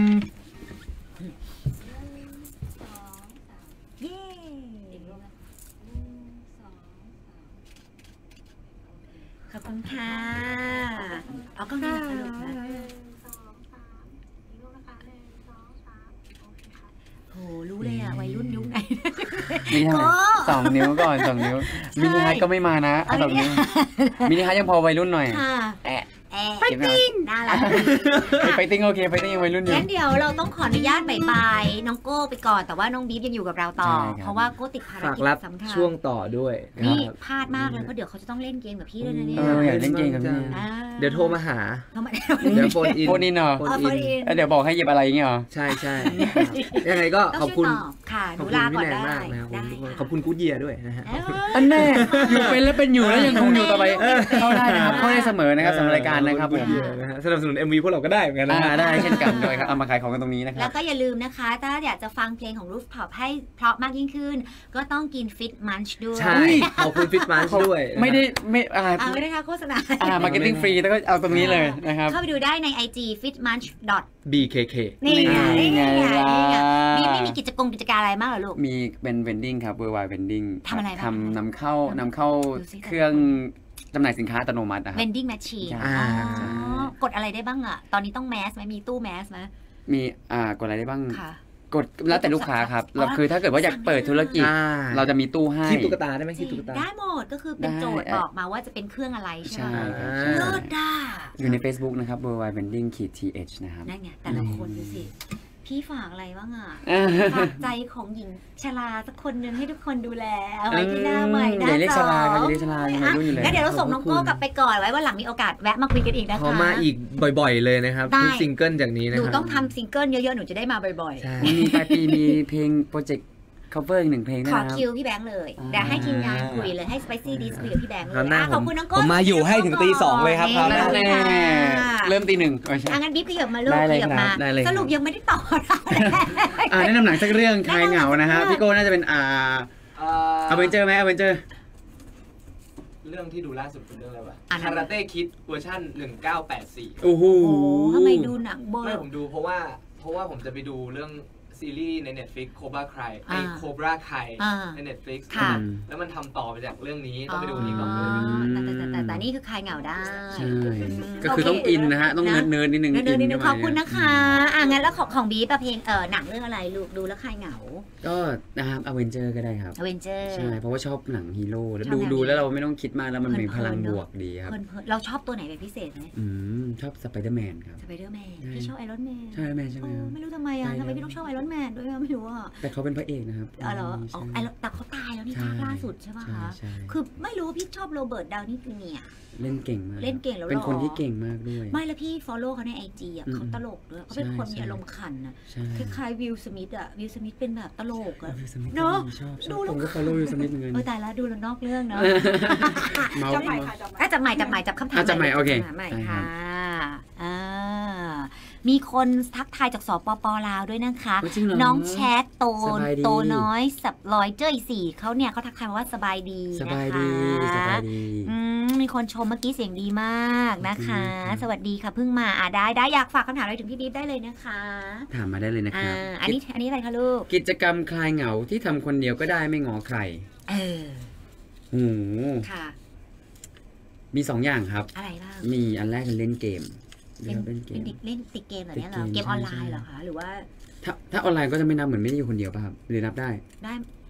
ขอบคุณค่ะเอากล้องนี้นะคะลูกนะโหรู้เลยอะวัยรุ่นยุคไหนนี่ทำไม2 นิ้วก่อน2 นิ้วมินิฮาร์ทก็ไม่มานะ2 นิ้วมินิฮาร์ทยังพอวัยรุ่นหน่อยไฟติ้งน่ารักไฟติ้งโอเคไฟติ้งยังวัยรุ่นอยู่งั้นเดี๋ยวเราต้องขออนุญาตบายน้องโก้ไปก่อนแต่ว่าน้องบีฟยังอยู่กับเราต่อเพราะว่าโก้ติดภารกิจสำคัญช่วงต่อด้วยนี่พลาดมากเลยเพราะเดี๋ยวเขาจะต้องเล่นเกมกับพี่ด้วยนะเนี่ยอยากเล่นเกมกับพี่เดี๋ยวโทรมาหาเดี๋ยวโฟนอินเนาะเดี๋ยวบอกให้หยิบอะไรอย่างเงี้ยเหรอใช่ยังไงก็ขอบคุณค่ะหนูลาก่อนได้ขอบคุณกู๊ดเยียร์ด้วยนะฮะอันแน่อยู่เป็นแล้วเป็นอยู่แล้วยังคงอยู่ต่อไปเข้าได้นะครับเข้าได้เสมอนะครับสำหรับรายการนะครับผมสนับสนุน MV พวกเราก็ได้เหมือนกันนะได้เช่นกันด้วยครับเอามาขายของกันตรงนี้นะครับแล้วก็อย่าลืมนะคะถ้าอยากจะฟังเพลงของ Rooftop ให้เพราะมากยิ่งขึ้นก็ต้องกิน Fit Munch ด้วยใช่ขอบคุณ Fit Munch ด้วยไม่ได้ค่ะโฆษณามาร์เก็ตติ้งฟรีแล้วก็เอาตรงนี้เลยนะครับเข้าไปดูได้ใน IG fitmunch.bkk นี่ไงไม่มีกิจการอะไรมากเหรอลูกมีเป็น vending ครับ Worldwide vending ทำอะไรบ้างนำเข้าเครื่องจำหน่ายสินค้าอัตโนมัตินะครับ vending machine กดอะไรได้บ้างอ่ะตอนนี้ต้องแมสไหมมีตู้แมสไหมมีกดอะไรได้บ้างกดแล้วแต่ลูกค้าครับเราคือถ้าเกิดว่าอยากเปิดธุรกิจเราจะมีตู้ให้ที่ตุ๊กตาได้ไหมที่ตุ๊กตาได้หมดก็คือเป็นโจทย์บอกมาว่าจะเป็นเครื่องอะไรใช่ไหมเลิศด่าอยู่ใน Facebook นะครับ Worldwide vending th นะครับนั่นไงแต่ละคนดูสิพี่ฝากอะไรบ้างอ่ะฝากใจของหญิงชราสักคนนึงให้ทุกคนดูแลเอาไว้ที่หน้าใหม่หน้าจอเรียกชราครับเรียกชรารุ่นอยู่เลยงั้นเดี๋ยวเราส่งน้องโก้กลับไปก่อนไว้ว่าหลังมีโอกาสแวะมาคุยกันอีกนะคะเขามาอีกบ่อยๆเลยนะครับทุกซิงเกิลจากนี้นะครับหนูต้องทำซิงเกิลเยอะๆหนูจะได้มาบ่อยๆมีปลายปีมีเพลงโปรเจกต์cover 1 เพลงนะครับขอคิวพี่แบงค์เลยเดี๋ยวให้ทีมงานคุยเลยให้ Spicy Dish คุยกับพี่แบงค์เลยขอบคุณน้องโก้ผมมาอยู่ให้ถึงตี 2เลยครับเริ่มตี 1 งั้นบิ๊กขยับมาลูกขยับมาสรุปยังไม่ได้ต่อแนะนำหนังสักเรื่องคลายเหงานะฮะพี่โก้น่าจะเป็นAvenger ไหมAvenger เรื่องที่ดูล่าสุดเป็นเรื่องอะไรวะคาราเต้คิดเวอร์ชัน1984 โอ้โหทำไมดูหนังเบอร์ไม่ผมดูเพราะว่าผมจะไปดูเรื่องซีรีส์ใน Netflix Cobra Kaiใน Netflix แล้วมันทำต่อไปจากเรื่องนี้ต้องไปดูนี้ก่อนแต่นี่คือคลายเหงาได้ก็คือต้องอินนะฮะต้องเนิร์ดนิดนึงขอบคุณนะคะงั้นแล้วของบีประเพลงหนังเรื่องอะไรลูกดูแล้วคลายเหงาก็นะครับ Avenger ก็ได้ครับ Avenger ใช่เพราะว่าชอบหนังฮีโร่แล้วดูแล้วเราไม่ต้องคิดมากแล้วมันมีพลังบวกดีครับเราชอบตัวไหนเป็นพิเศษไหมชอบสไปเดอร์แมนครับสไปเดอร์แมนพี่ชอบไอรอนแมนใช่แมนใช่ไหมไม่รู้ทำไมทำไมพี่ต้องชอบไอรอนแมนด้วยไม่รู้แต่เขาเป็นพระเอกนะครับเหรอแต่เขาตายแล้วนี่ภาคล่าสุดใช่ป่ะคะคือไม่รู้พี่ชอบโรเบิร์ตดาวนี่จูเนียร์เล่นเก่งมากเล่นเก่งแล้วเป็นคนที่เก่งมากด้วยไม่แล้วพี่ follow เขาใน IG อ่ะเขาตลกด้วยเขาเป็นคนมีอารมณ์ขันนะคล้ายๆวิลสมิธอ่ะวิลสมิธเป็นแบบตลกอ่ะเนาะดูผมก็ follow วิลสมิธเหมือนกันตายแล้วดูแล้วนอกเรื่องเนาะจับใหม่ค่ะจับใหม่จับคำถามจับใหม่โอเคใหม่ค่ะมีคนทักทายจากสปป.ลาวด้วยนะคะน้องแชทโตน้อยสับลอยเจ้ย4เขาเนี่ยเขาทักทายว่าสบายดีนะคะมีคนชมเมื่อกี้เสียงดีมากนะคะสวัสดีค่ะเพิ่งมาได้อยากฝากคำถามอะไรถึงพี่บิ๊บได้เลยนะคะถามมาได้เลยนะครับอันนี้อะไรคะลูกกิจกรรมคลายเหงาที่ทำคนเดียวก็ได้ไม่ง้อใครค่ะมี2 อย่างครับอะไรบ้างมีอันแรกคือเล่นเกมเป็นเล่นติดเกมเหรอเนี่ยเหรอเกมออนไลน์เหรอคะหรือว่าถ้าออนไลน์ก็จะไม่นับเหมือนไม่ได้อยู่คนเดียวป่ะครับหรือนับได้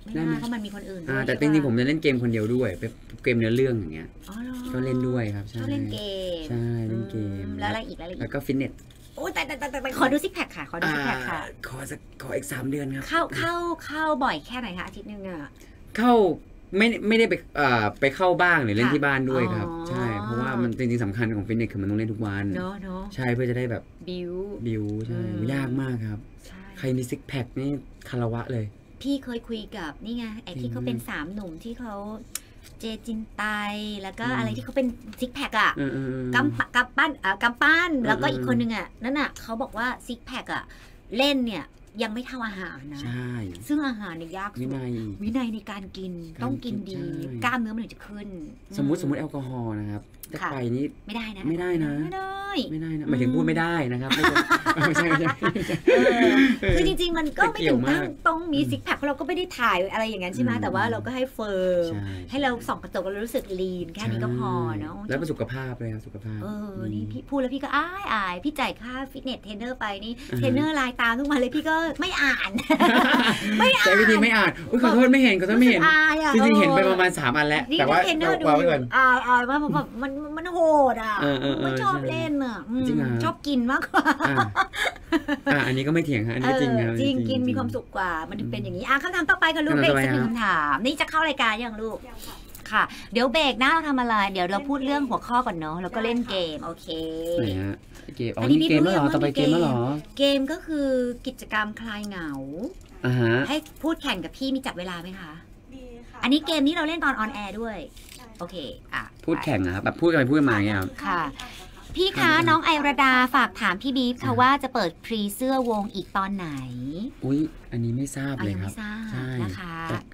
ไม่ได้เพราะมันมีคนอื่นแต่จริงๆผมจะเล่นเกมคนเดียวด้วยเกมเนื้อเรื่องอย่างเงี้ยก็เล่นด้วยครับใช่เล่นเกมใช่เล่นเกมแล้วอะไรอีกแล้วก็ฟิตเนสโอ้แต่ขอดูซิกแพคค่ะขอดูซิกแพคค่ะขออีก3 เดือนครับเข้าบ่อยแค่ไหนคะอาทิตย์นึงอะเข้าไม่ได้ไปเข้าบ้างหรือเล่นที่บ้านด้วยครับใช่เพราะว่ามันจริงๆสำคัญของฟิตเนสคือมันต้องเล่นทุกวันใช่เพื่อจะได้แบบบิวใช่ยากมากครับใครมีซิกแพคนี่คารวะเลยพี่เคยคุยกับนี่ไงไอ้ที่เขาเป็น3 หนุ่มที่เขาเจจินไตแล้วก็อะไรที่เขาเป็นซิกแพคอะกำปั้นแล้วก็อีกคนนึงอะนั่นอะเขาบอกว่าซิกแพคอะเล่นเนี่ยยังไม่เท่าอาหารนะใช่ซึ่งอาหารเนี่ยยากสุดวินัยในการกินต้องกินดีกล้ามเนื้อมันถึงจะขึ้นสมมติแอลกอฮอล์นะครับถ้าไปนี้ไม่ได้นะไม่ได้นะหมายถึงพูดไม่ได้นะครับไม่ใช่คือจริงๆมันก็ไม่ถึงต้องมีซิกแพคเพราะเราก็ไม่ได้ถ่ายอะไรอย่างนั้นใช่ไหมแต่ว่าเราก็ให้เฟิร์มให้เราส่องกระจกแล้วรู้สึกลีนแค่นี้ก็พอเนาะแล้วเป็นสุขภาพเลยครับสุขภาพนี่พี่พูดแล้วพี่ก็อายพี่จ่ายค่าฟิตเนสเทรนเนอร์ไปนี่เทรนเนอร์ไลน์ตามทุกวันเลยพี่ก็ไม่อ่านใช้วิธีไม่อ่านขอโทษไม่เห็นจริงๆเห็นไปประมาณ3 อันแล้วแต่ว่าวางไว้ก่อนว่าแบบมันโหดอ่ะไม่ชอบเล่นอ่ะชอบกินมากกว่าอันนี้ก็ไม่เถียงค่ะอันนี้จริงครับจริงกินมีความสุขกว่ามันถึงเป็นอย่างนี้คำถามต่อไปค่ะลูกเด็กสัก1 คำถามนี่จะเข้ารายการยังลูกค่ะเดี๋ยวเบรกหน้าเราทำอะไรเดี๋ยวเราพูดเรื่องหัวข้อก่อนเนาะแล้วก็เล่นเกมโอเคอันนี้เกมแล้วเหรอต่อไปเกมแล้วเหรอเกมก็คือกิจกรรมคลายเหงาให้พูดแข่งกับพี่มีจับเวลาไหมคะดีค่ะอันนี้เกมนี้เราเล่นตอนออนแอร์ด้วยโอเคพูดแข่งนะครับแบบพูดกันไปพูดมาไงครับค่ะพี่คะน้องไอรดาฝากถามพี่บีฟค่ะว่าจะเปิดพรีเสื้อวงอีกตอนไหนอุ๊ยอันนี้ไม่ทราบเลยครับใช่นะคะ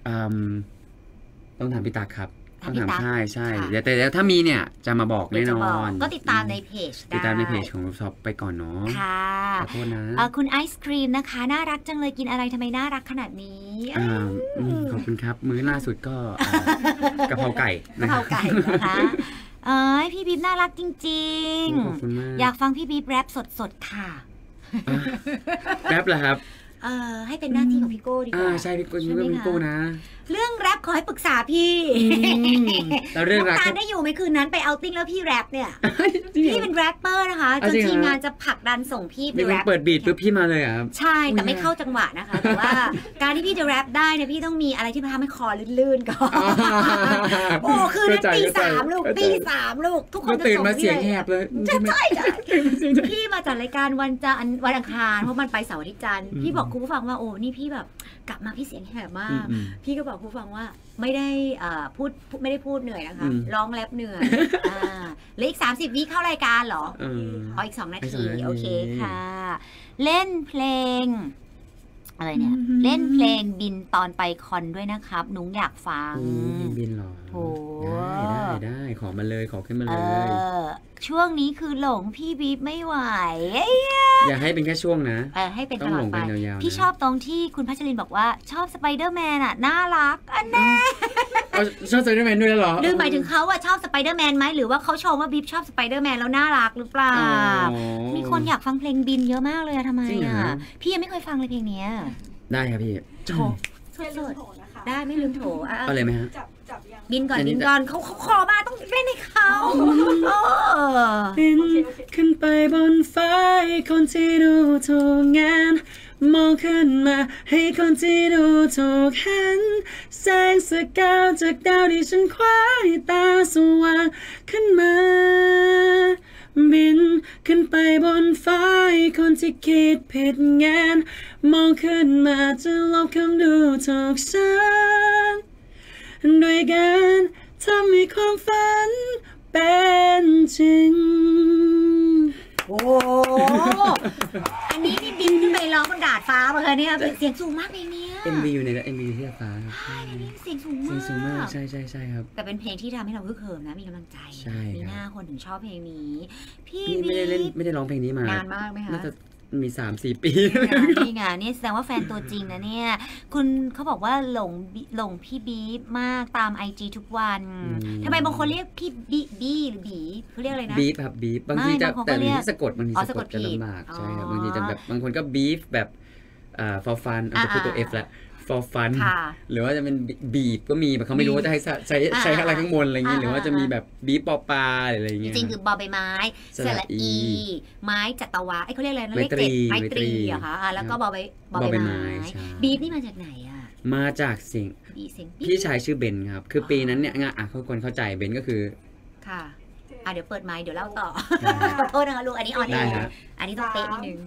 ต้องถามพี่ตาครับต้องถามใช่แต่ถ้ามีเนี่ยจะมาบอกแน่นอนก็ติดตามในเพจของรูฟท็อปไปก่อนเนาะค่ะขอโทษนะคุณไอศครีมนะคะน่ารักจังเลยกินอะไรทำไมน่ารักขนาดนี้ขอบคุณครับมื้อล่าสุดก็กะเพราไก่นะคะพี่บีบน่ารักจริงๆอยากฟังพี่บีบแรปสดๆค่ะแรปเหรอครับให้เป็นหน้าที่ของพี่โก้ดีกว่าใช่พี่โก้นะเรื่องแรปขอให้ปรึกษาพี่แล้วเรื่องน้องตาลได้อยู่ไหมคืนนั้นไปเอาติ้งแล้วพี่แรปเนี่ยพี่เป็นแรปเปอร์นะคะจนทีมงานจะผลักดันส่งพี่ไปแรปเปิดบีทปุ๊บพี่มาเลยครับใช่แต่ไม่เข้าจังหวะนะคะแต่ว่าการที่พี่จะแรปได้เนี่ยพี่ต้องมีอะไรที่ทำให้คอลื่นๆก่อนโอ้คืนนั้นตี 3ลูกทุกคนตื่นมาเสียงแหบเลยใช่พี่มาจัดรายการวันอังคารเพราะมันไปเสาร์อาทิตย์จันทร์พี่บอกคุณผู้ฟังว่าโอ้นี่พี่แบบกลับมาพี่เสียงแหบมากพี่ก็บอกผู้ฟังว่าไม่ได้พูดเหนื่อยนะคะร้องแรปเหนื่อยเหลืออีก30 วิเข้ารายการเหรออีก2 นาทีโอเคค่ะเล่นเพลงอะไรเนี่ยเล่นเพลงบินตอนไปคอนด้วยนะครับนุ้งอยากฟังบินหรอโอ้ได้ขอมาเลยขอขึ้นมาเลยช่วงนี้คือหลงพี่บีบไม่ไหวอย่าให้เป็นแค่ช่วงนะให้เป็นตลอดไปพี่ชอบตรงที่คุณพัชรินบอกว่าชอบสไปเดอร์แมนอ่ะน่ารักอันแน่ชอบสไปเดอร์แมนด้วยเหรอหรือหมายถึงเขาว่าชอบสไปเดอร์แมนไหมหรือว่าเขาชมว่าบีบชอบสไปเดอร์แมนแล้วน่ารักหรือเปล่ามีคนอยากฟังเพลงบินเยอะมากเลยทำไมพี่ยังไม่เคยฟังเลยเพลงนี้ได้ครับพี่โชว์ได้ไม่ลืมโถเอาเลยไหมฮะบินก่อนเขาขอมาต้องเล่นให้เขาบินขึ้นไปบนฟ้าให้คนที่ดูถูกงานมองขึ้นมาให้คนที่ดูถูกเห็นแสงสกาวจากดาวที่ฉันคว้าให้ตาสว่างขึ้นมาบินขึ้นไปบนฟ้าให้คนที่คิดผิดงานมองขึ้นมาจะลบคำดูถูกฉันด้วยกันทำให้ความฝันเป็นจริงโอ้อันนี้นี่บินขึ้นไปร้องบนดาดฟ้าเลยเนี่ยเสียงสูงมากเลยเนี่ย MV อยู่ใน MV ที่ดาดฟ้าใช่นี่เสียงสูงมากใช่ครับแต่เป็นเพลงที่ทำให้เราฮึกเหิมนะมีกำลังใจมีหน้าคนถึงชอบเพลงนี้พี่ไม่ได้ร้องเพลงนี้มานานมากไหมคะน่าจะมี 3-4 ปีนี่ไงนี่แสดงว่าแฟนตัวจริงนะเนี่ยคุณเขาบอกว่าหลงพี่บีฟมากตาม IG ทุกวันทำไมบางคนเรียกพี่บีหรือบีเขาเรียกอะไรนะบีฟครับบีฟบางทีจะแต่มีสะกดบางทีสะกดจะลำบากใช่ครับบางทีจะแบบบางคนก็บีฟแบบฟอร์ฟันอาจจะพูดตัว F ละ for fun หรือว่าจะเป็นบีบก็มีแบบเขาไม่รู้ว่าจะให้ใช้อะไรข้างบนอะไรอย่างนี้หรือว่าจะมีแบบบีบปอปลาอะไรอย่างเงี้ยจริงคือบอใบไม้สระอีไม้จัตวาเขาเรียกอะไรนะเลข7ไมตรีอะค่ะแล้วก็บอใบไม้บีบนี่มาจากไหนอะมาจากเสียงพี่ชายชื่อเบนครับคือปีนั้นเนี่ยคนเข้าใจเบนก็คือค่ะเดี๋ยวเปิดไมค์เดี๋ยวเล่าต่อขอโทษนะคะลูกอันนี้ออนแอร์อันนี้ต้องเป๊ะนิดนึง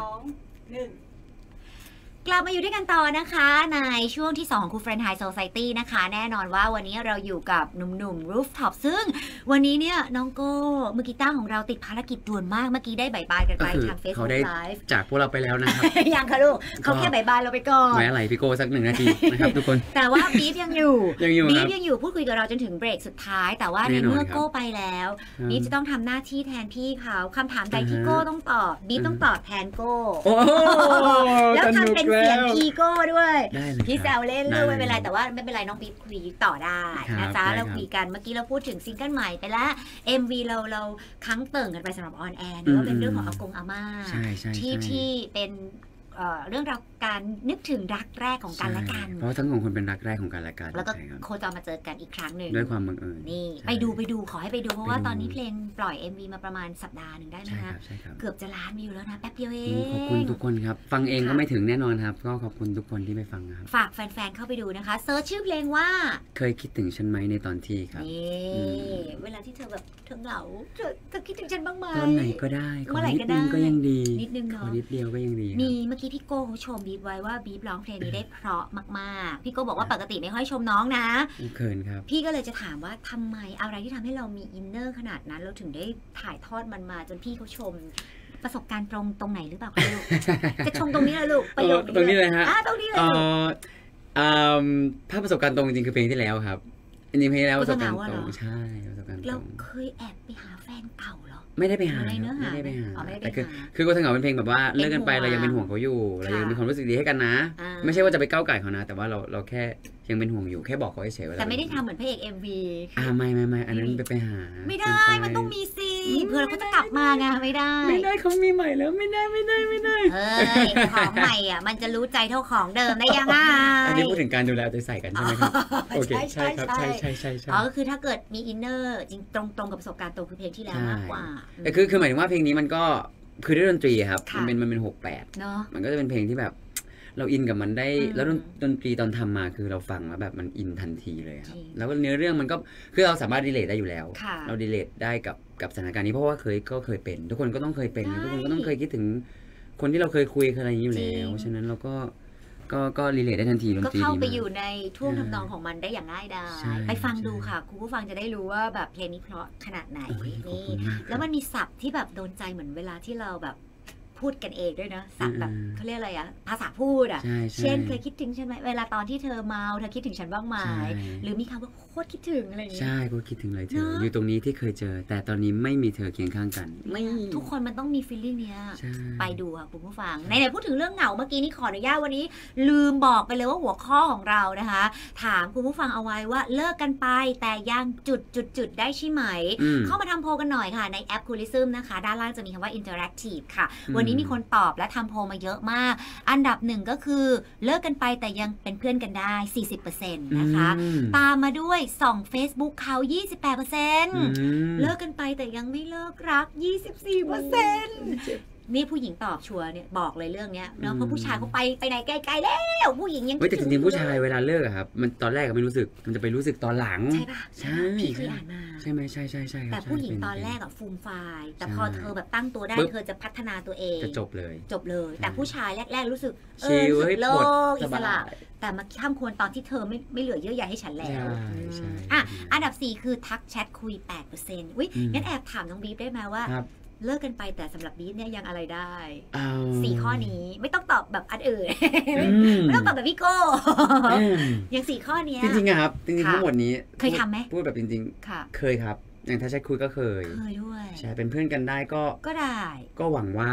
2 1กลับมาอยู่ด้วยกันต่อนะคะในช่วงที่2ของครูเฟรนด์ไฮโซไซตี้นะคะแน่นอนว่าวันนี้เราอยู่กับหนุ่มๆรูฟท็อปซึ่งวันนี้เนี่ยน้องโก้มือกีตาร์ของเราติดภารกิจด่วนมากเมื่อกี้ได้บ่ายบายกันไปทาง Facebook Live จากพวกเราไปแล้วนะครับยังค่ะลูกเขาแค่บ่ายบายเราไปก่อนไม่อะไรพี่โก้สัก1 นาทีนะครับทุกคนแต่ว่าบีฟยังอยู่บีฟยังอยู่พูดคุยกับเราจนถึงเบรกสุดท้ายแต่ว่าในเมื่อโก้ไปแล้วบีฟจะต้องทำหน้าที่แทนพี่เขาคำถามใดที่โก้ต้องตอบบีฟต้องตอบแทนโก้แล้วทำเป็นเสียงอีโก้ด้วยพี่แซวเล่นเลยไม่เป็นไรแต่ว่าไม่เป็นไรน้องบีบคุยต่อได้นะจ๊ะเราคุยกันเมื่อกี้เราพูดถึงซิงเกิลใหม่ไปแล้ว MV เราค้างเติ่งกันไปสำหรับออนแอร์ว่าเป็นเรื่องของอากงอาม่าที่เป็นเรื่องราวการนึกถึงรักแรกของกันและกันเพราะทั้งของคนเป็นรักแรกของกันและกันแล้วก็โคจรมาเจอกันอีกครั้งหนึ่งด้วยความบังเอิญนี่ไปดูขอให้ไปดูเพราะว่าตอนนี้เพลงปล่อย MV มาประมาณสัปดาห์หนึ่งได้นะคะเกือบจะล้านวิวแล้วนะแป๊บเดียวเองขอบคุณทุกคนครับฟังเองก็ไม่ถึงแน่นอนครับก็ขอบคุณทุกคนที่ไปฟังครับฝากแฟนๆเข้าไปดูนะคะเซิร์ชชื่อเพลงว่าเคยคิดถึงฉันไหมในตอนที่ครับนี่เวลาที่เธอแบบเธอเหงาเธอคิดถึงฉันบ้างไหมตอนไหนก็ได้เมื่อไหร่ก็ได้ก็ยังดีนิดนึงเนาะนิดเดียวก็ยังดีมีเมื่อกี้พี่โก้เขาชมบีบไว้ว่าบีบร้องเพลงนี้ได้เพราะมากๆพี่โก้บอกว่าปกติไม่ค่อยชมน้องนะเขินครับพี่ก็เลยจะถามว่าทำไมอะไรที่ทำให้เรามีอินเนอร์ขนาดนั้นเราถึงได้ถ่ายทอดมันมาจนพี่เขาชมประสบการณ์ตรงไหนหรือเปล่าลูกจะชมตรงนี้เลยลูกประโยคนี้ตรงนี้เลยฮะตรงนี้เลยถ้าประสบการณ์ตรงจริงๆคือเพลงที่แล้วครับอันนี้เพลงแล้วประสบการณ์ตรงใช่ประสบการณ์ตรงเราเคยแอบไปหาแฟนเก่าเหรอไม่ได้ไปหาแต่คือก็ทั้งหมดเป็นเพลงแบบว่าเลิกกันไปเรายังเป็นห่วงเขาอยู่เรายังมีความรู้สึกดีให้กันนะไม่ใช่ว่าจะไปก้าวไก่เขานะแต่ว่าเราแค่ยังเป็นห่วงอยู่แค่บอกเขาเฉยๆแต่ไม่ได้ทำเหมือนพระเอก MV ไม่อันนั้นไปหาไม่ได้มันต้องมีสิเพื่อเขาจะกลับมาไงไม่ได้เขามีใหม่แล้วไม่ได้ของใหม่อ่ะมันจะรู้ใจเท่าของเดิมได้ยังไงอันนี้พูดถึงการดูแลใจใส่กันใช่ไหมครับโอเคใช่ครับใช่ก็คือถ้าเกิดมีอินเนอร์จริงตรงกับประสบการณ์ตรงคือเพลงที่แล้วมากกว่าแต่คือหมายถึงว่าเพลงนี้มันก็คือด้วยดนตรีครับมันเป็น68เนาะมันก็จะเป็นเพลงที่แบบเราอินกับมันได้แล้วดนตรีตอนทำมาคือเราฟังแล้วแบบมันอินทันทีเลยครับแล้วเนื้อเรื่องมันก็คือเราสามารถรีเลทได้อยู่แล้วเรารีเลทได้กับสถานการณ์นี้เพราะว่าก็เคยเป็นทุกคนก็ต้องเคยเป็นทุกคนก็ต้องเคยคิดถึงคนที่เราเคยคุยอะไรอย่างนี้อยู่แล้วฉะนั้นเราก็รีเลทได้ทันทีดนตรีก็เข้าไปอยู่ในท่วงทำนองของมันได้อย่างง่ายดายไปฟังดูค่ะคุณผู้ฟังจะได้รู้ว่าแบบเพลงนี้เพราะขนาดไหนนี่แล้วมันมีศัพท์ที่แบบโดนใจเหมือนเวลาที่เราแบบพูดกันเองด้วยนะศัพท์แบบเขาเรียกอะไรอะภาษาพูดอะเช่นเคยคิดถึงฉันไหมเวลาตอนที่เธอเมาเธอคิดถึงฉันบ้างไหมหรือมีคำว่าโคตรคิดถึงอะไรอย่างเงี้ยใช่โคตรคิดถึงเลยเธออยู่ตรงนี้ที่เคยเจอแต่ตอนนี้ไม่มีเธอเคียงข้างกันไม่ทุกคนมันต้องมีฟีลลิ่งเนี้ยไปดูค่ะคุณผู้ฟังในพูดถึงเรื่องเหงาเมื่อกี้นี่ขออนุญาตวันนี้ลืมบอกไปเลยว่าหัวข้อของเรานะคะถามคุณผู้ฟังเอาไว้ว่าเลิกกันไปแต่ยังจุดได้ใช่ไหมเข้ามาทำโพลกันหน่อยค่ะในแอปคูลิซึมนะคะด้านล่างจะมีคำว่า interactive ค่ะวันนี้มีคนตอบและทำโพลมาเยอะมากอันดับ1ก็คือเลิกกันไปแต่ยังเป็นเพื่อนกันได้ 40% นะคะตามมาด้วยส่อง Facebook เขา 28% เลิกกันไปแต่ยังไม่เลิกรัก 24% นี่ผู้หญิงตอบชัวร์เนี่ยบอกเลยเรื่องเนี้ยเนาะเพราะผู้ชายเขาไปไหนไกลๆแล้วผู้หญิงยังแต่จริงๆผู้ชายเวลาเลิกอะครับมันตอนแรกก็ไม่รู้สึกมันจะไปรู้สึกตอนหลังใช่ป่ะใช่พี่เคยอ่านมาใช่ไหมใช่แต่ผู้หญิงตอนแรกอะฟูมไฟล์แต่พอเธอแบบตั้งตัวได้เธอจะพัฒนาตัวเองจะจบเลยแต่ผู้ชายแรกๆรู้สึกโลกอิสระแต่มาข้ามควรตอนที่เธอไม่เหลือเยื่อใยให้ฉันแล้วอันดับ4คือทักแชทคุย 8% อุ๊ยงั้นแอบถามน้องบีฟได้ไหมว่าเลิกกันไปแต่สำหรับบีฟเนี่ยยังอะไรได้4ข้อนี้ไม่ต้องตอบแบบอันอื่นไม่ต้องตอบแบบพี่โก้ยัง4ข้อนี้จริงๆครับจริงๆทั้งหมดนี้เคยทำไหมพูดแบบจริงๆเคยครับอย่างถ้าใช้คุยก็เคยด้วยใช่เป็นเพื่อนกันได้ก็ได้ก็หวังว่า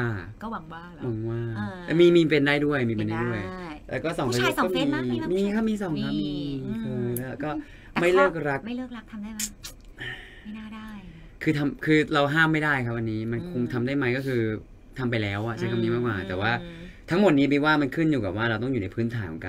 มีเป็นได้ด้วยมีเป็นได้ด้วยแล้วก็ผู้ชาย2เฟซมั้ยมีครับมี2ครับมีแล้วก็ไม่เลิกรักทำได้มั้ยไม่น่าได้คือเราห้ามไม่ได้ครับวันนี้มันคงทำได้ไหมก็คือทำไปแล้วอะใช้คำนี้มากกว่าแต่ว่าทั้งหมดนี้บีว่ามันขึ้นอยู่กับว่าเราต้องอยู่ในพื้นฐานของการแบบ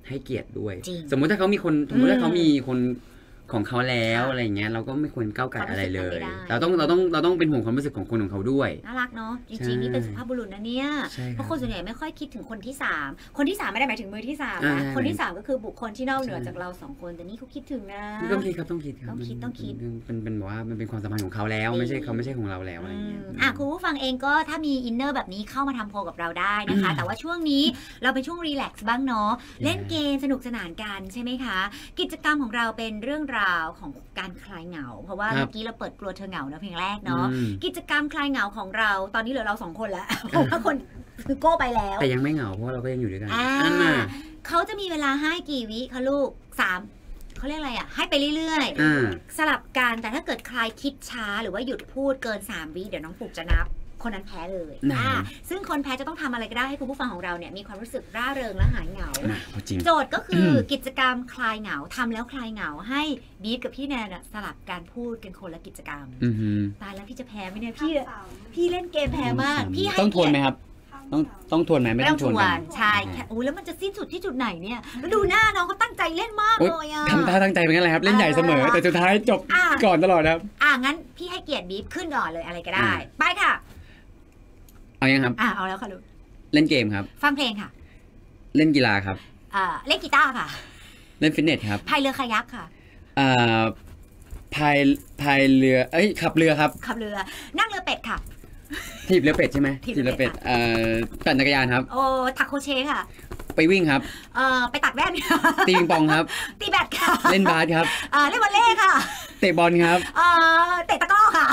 ให้เกียรติด้วยสมมุติถ้าเขามีคนของเขาแล้วอะไรเงี้ยเราก็ไม่ควรก้าวไก่อะไรเลยเราต้องเป็นห่วงความรู้สึกของคนของเขาด้วยน่ารักเนาะจริงๆนี่เป็นสุภาพบุรุษนะเนี่ยเพราะคนส่วนใหญ่ไม่ค่อยคิดถึงคนที่3คนที่3ไม่ได้หมายถึงมือที่3นะคนที่3ก็คือบุคคลที่นอกเหนือจากเรา2คนแต่นี่เขาคิดถึงนะต้องคิดครับต้องคิดเป็นแบบว่ามันเป็นความสัมพันธ์ของเขาแล้วไม่ใช่ของเราแล้วอะไรเงี้ยคุณผู้ฟังเองก็ถ้ามีอินเนอร์แบบนี้เข้ามาทำโพลกับเราได้นะคะแต่ว่าช่วงนี้เราเป็นช่วงรีแลกซ์บ้างเนาะเล่นเกมสนุกสนานกันใช่ไหมคะกิจกรรมของเราเป็นเรื่องราวของการคลายเหงาเพราะว่าเมื่อกี้เราเปิดกลัวเธอเหงานะเพลงแรกเนาะกิจกรรมคลายเหงาของเราตอนนี้เหลือเรา2คนแล้วเพราะว่าคนคือโก้ไปแล้วแต่ยังไม่เหงาเพราะเราก็ยังอยู่ด้วยกันเขาจะมีเวลาให้กี่วิคะลูก3เขาเรียกอะไรอ่ะให้ไปเรื่อยๆสลับกันแต่ถ้าเกิดใครคิดช้าหรือว่าหยุดพูดเกิน3วิเดี๋ยวน้องปุกจะนับคนนั้นแพ้เลยซึ่งคนแพ้จะต้องทำอะไรก็ได้ให้คุณผู้ฟังของเราเนี่ยมีความรู้สึกร่าเริงและหายเหงาโจทย์ก็คือกิจกรรมคลายเหงาทำแล้วคลายเหงาให้บีฟกับพี่แนนสลับการพูดกันคนละกิจกรรมตายแล้วพี่จะแพ้ไหมเนี่ยพี่เล่นเกมแพ้มากพี่ต้องทวนไหมครับต้องทวนไหมไม่ต้องทวนใช่โอ้แล้วมันจะสิ้นสุดที่จุดไหนเนี่ยแล้วดูหน้าน้องเขาตั้งใจเล่นมากเลยอ่ะทำท่าตั้งใจเป็นไงครับเล่นใหญ่เสมอแต่สุดท้ายจบก่อนตลอดครับงั้นพี่ให้เกียรติบีฟขึ้นก่อนเลยอะไรก็ได้ไปค่ะเอายังครับเอาแล้วค่ะลูกเล่นเกมครับฟังเพลงค่ะเล่นกีฬาครับเล่นกีตาร์ค่ะเล่นฟิตเนสครับพายเรือคายักค่ะพายเรือขับเรือครับขับเรือนั่งเรือเป็ดค่ะถีบเรือเป็ดใช่ไหมถีบเรือเป็ดปั่นจักรยานครับถักโคเชต์ค่ะไปวิ่งครับไปตัดแว่นตีปิงปองครับตีแบดค่ะเล่นบาสครับเล่นวอลเลย์ค่ะเตะบอลครับเตะตะกร้อค่ะ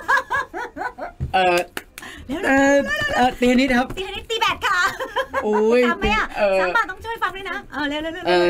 เทนนิสครับตีแบดค่ะโอ้ยทำไหมอ่ะสามบาทต้องช่วยฟังด้วยนะเร็ว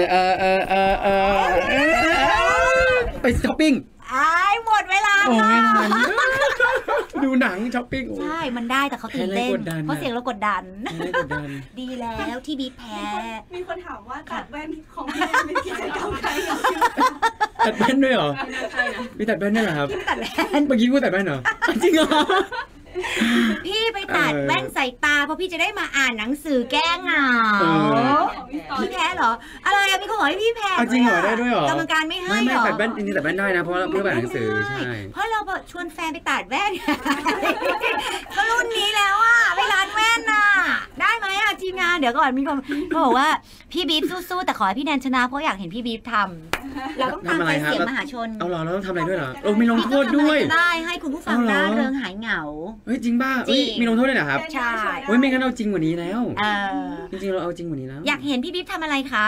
ไปช้อปปิ้งหมดเวลาค่ะดูหนังช้อปปิ้งใช่มันได้แต่เขาตื่นเต้นเพราะเสียงเรากดดันดีแล้วที่บีแพ้มีคนถามว่าตัดแว่นของพี่เป็นกิจกรรมใครตัดแว่นด้วยเหรอมีตัดแว่นด้วยเหรอครับเมื่อกี้พูดตัดแว่นเหรอจริงเหรอพี่ไปตัดแว่นใส่ตาเพราะพี่จะได้มาอ่านหนังสือแก้เหงาพี่แพ้เหรออะไรมีคนบอกให้พี่แพ้จริงเหรอได้ด้วยเหรอกรรมการไม่ให้หรอตัดแว่นจริงๆตัดแว่นได้นะเพราะเพื่ออ่านหนังสือใช่เพราะเราชวนแฟนไปตัดแว่นก็รุ่นนี้แล้วอ่ะไปร้านแว่นน่ะได้ไหมอ่ะทีมงานเดี๋ยวก่อนมีคนบอกว่าพี่บีฟสู้ๆแต่ขอให้พี่แนนชนะเพราะอยากเห็นพี่บีฟทำเราต้องตามใจเสียงมหาชนเอาเหรอเราต้องทำอะไรด้วยเหรอมีลงโทษด้วยได้ให้คุณผู้ฟังร่าเริงหายเหงาเฮ้ยจริงป่ะมีลงโทษด้วยเหรอครับใช่เฮ้ยไม่งั้นเอาจริงกว่านี้แล้วจริงๆเราเอาจริงกว่านี้แล้วอยากเห็นพี่บิ๊บทำอะไรคะ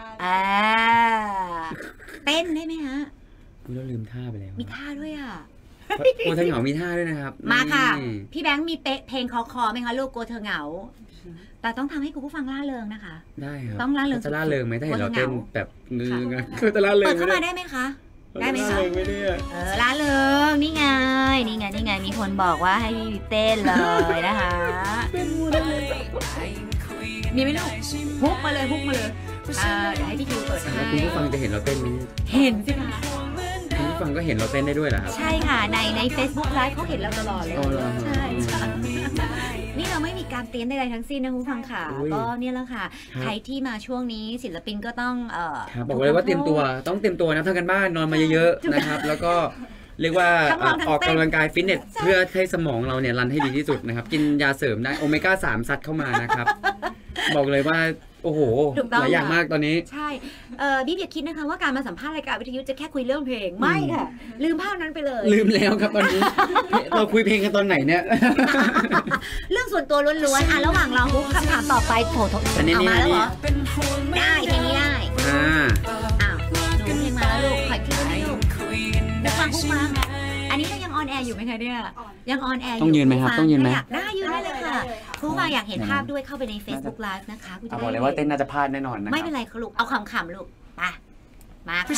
เต้นได้ไหมฮะเราลืมท่าไปแล้วมีท่าด้วยอ่ะโกเธอเหงามีท่าด้วยนะครับมาค่ะพี่แบงค์มีเพลงคอไหมคะลูกโกเธอเหงาแต่ต้องทำให้คุณผู้ฟังร่าเริงนะคะได้ครับต้องร่าเริงจะร่าเริงไหมถ้าเห็นเราเต้นแบบนึงคือจะร่าเริงเปิดเข้ามาได้ไหมคะได้ไหมคะร้านเริงนี่ไงมีคนบอกว่าให้พี่เต้นเลยนะคะมีไหมลูกฮุกมาเลยเดี๋ยวให้พี่คิวเปิดให้คุณผู้ฟังจะเห็นเราเต้นไหมเห็นสิคะคุณผู้ฟังก็เห็นเราเต้นได้ด้วยเหรอครับใช่ค่ะใน Facebook Live เขาเห็นเราตลอดเลยใช่นี่เราไม่มีการเตรียมใดๆทั้งสิ้นนะคุณผู้ฟังค่ะก็เนี่ยแหละค่ะใครที่มาช่วงนี้ศิลปินก็ต้องบอกเลยว่าเตรียมตัวต้องเตรียมตัวนะทำกันบ้านนอนมาเยอะๆนะครับแล้วก็เรียกว่าออกกำลังกายฟิตเนสเพื่อให้สมองเราเนี่ยรันให้ดีที่สุดนะครับกินยาเสริมได้โอเมก้า3ซัดเข้ามานะครับบอกเลยว่าโอ้โหหลายอย่างมากตอนนี้ใช่บิ๊บอย่าคิดนะคะว่าการมาสัมภาษณ์รายการวิทยุจะแค่คุยเรื่องเพลงไม่ค่ะลืมภาพนั้นไปเลยลืมแล้วครับตอนนี้เราคุยเพลงกันตอนไหนเนี่ยเรื่องส่วนตัวล้วนๆระหว่างเราคำถามต่อไปโผล่เอามาแล้วเหรอได้เพลงนี้ได้หนูเพลงมาแล้วลูกขอคิดให้ลูกฟังคุกมาอันนี้ก็ยังออนแอร์อยู่ไหมคะเนี่ยยังออนแอร์ต้องยืนไหมครับต้องยืนไหมได้ยืนได้เลยค่ะคุณฟังอยากเห็นภาพด้วยเข้าไปใน Facebook Live นะคะคุณจะบอกเลยว่าเต้นน่าจะพลาดแน่นอนนะไม่เป็นไรค่ะลูกเอาขำๆลูกมาค่ะ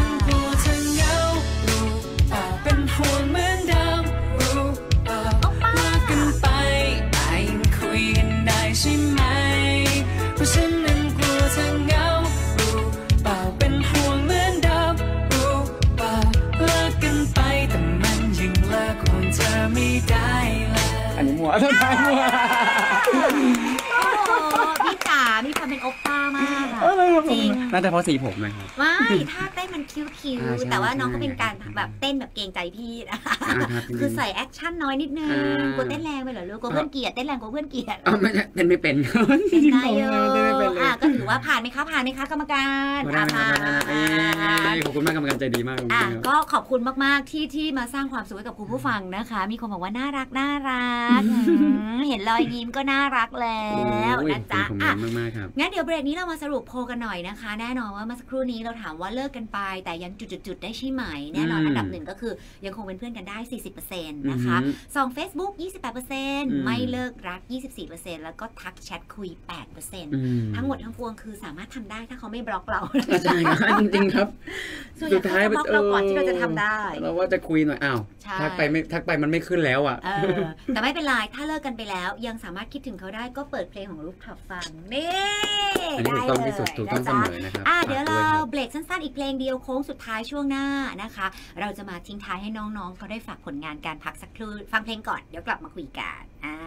เป็นห่วงเหมือนเดิมลากันไปยังคุยกันได้ใช่ไหมเพราะฉันนั้นกลัวเธอเหงาเปล่าเป็นห่วงเหมือนเดิมเปล่าเลิกกันไปแต่มันยังเลิกคนเธอไม่ได้เลยอันนี้มัวสุดท้ายมัวพี่จ๋ามีความเป็นโอป้ามากค่ะจริงน่าจะเพราะสีผมนะครับไม่ท่าเต้นมันคิ้วๆแต่ว่าน้องก็เป็นการแบบเต้นแบบเกรงใจพี่นะคะคือใส่แอคชั่นน้อยนิดนึงกลัวเต้นแรงไปเหรอลูกกลัวเพื่อนเกลียดเต้นแรงกลัวเพื่อนเกลียดไม่เต้นไม่เป็นเป็นได้เยอะก็ถือว่าผ่านไหมคะกรรมการขอบคุณมากกรรมการใจดีมากก็ขอบคุณมากๆที่มาสร้างความสุขให้กับคุณผู้ฟังนะคะมีคนบอกว่าน่ารักเห็นรอยยิ้มก็น่ารักแล้วนะจ๊ะงั้นเดี๋ยวเบรกนี้เรามาสรุปโพลกันหน่อยนะคะแน่นอนว่าเมื่อสักครู่นี้เราถามว่าเลิกกันไปแต่ยังจุดๆได้ใช่ไหมแน่นอนอันดับหนึ่งก็คือยังคงเป็นเพื่อนกันได้ 40% นะคะส่อง Facebook 28% ไม่เลิกรัก 24% แล้วก็ทักแชทคุย 8% ทั้งหมดทั้งปวงคือสามารถทำได้ถ้าเขาไม่บล็อกเราใช่ครับจริงๆครับสุดท้ายบล็อกเราก่อนที่เราจะทำได้เราว่าจะคุยหน่อยทักไปมันไม่ขึ้นแล้วแต่ไม่เป็นไรถ้าเลิกกันไปแล้วยังสามารถคิดถึงเขาได้ก็เปิดเพลงของRooftopฟังนี่ได้เลยถูกต้องเสมอนะครับเดี๋ยวเราเบรกสั้นๆอีกเพลงเดียวโค้งสุดท้ายช่วงหน้านะคะเราจะมาทิ้งท้ายให้น้องๆเขาได้ฝากผลงานการพักสักครู่ฟังเพลงก่อนเดี๋ยวกลับมาคุยกัน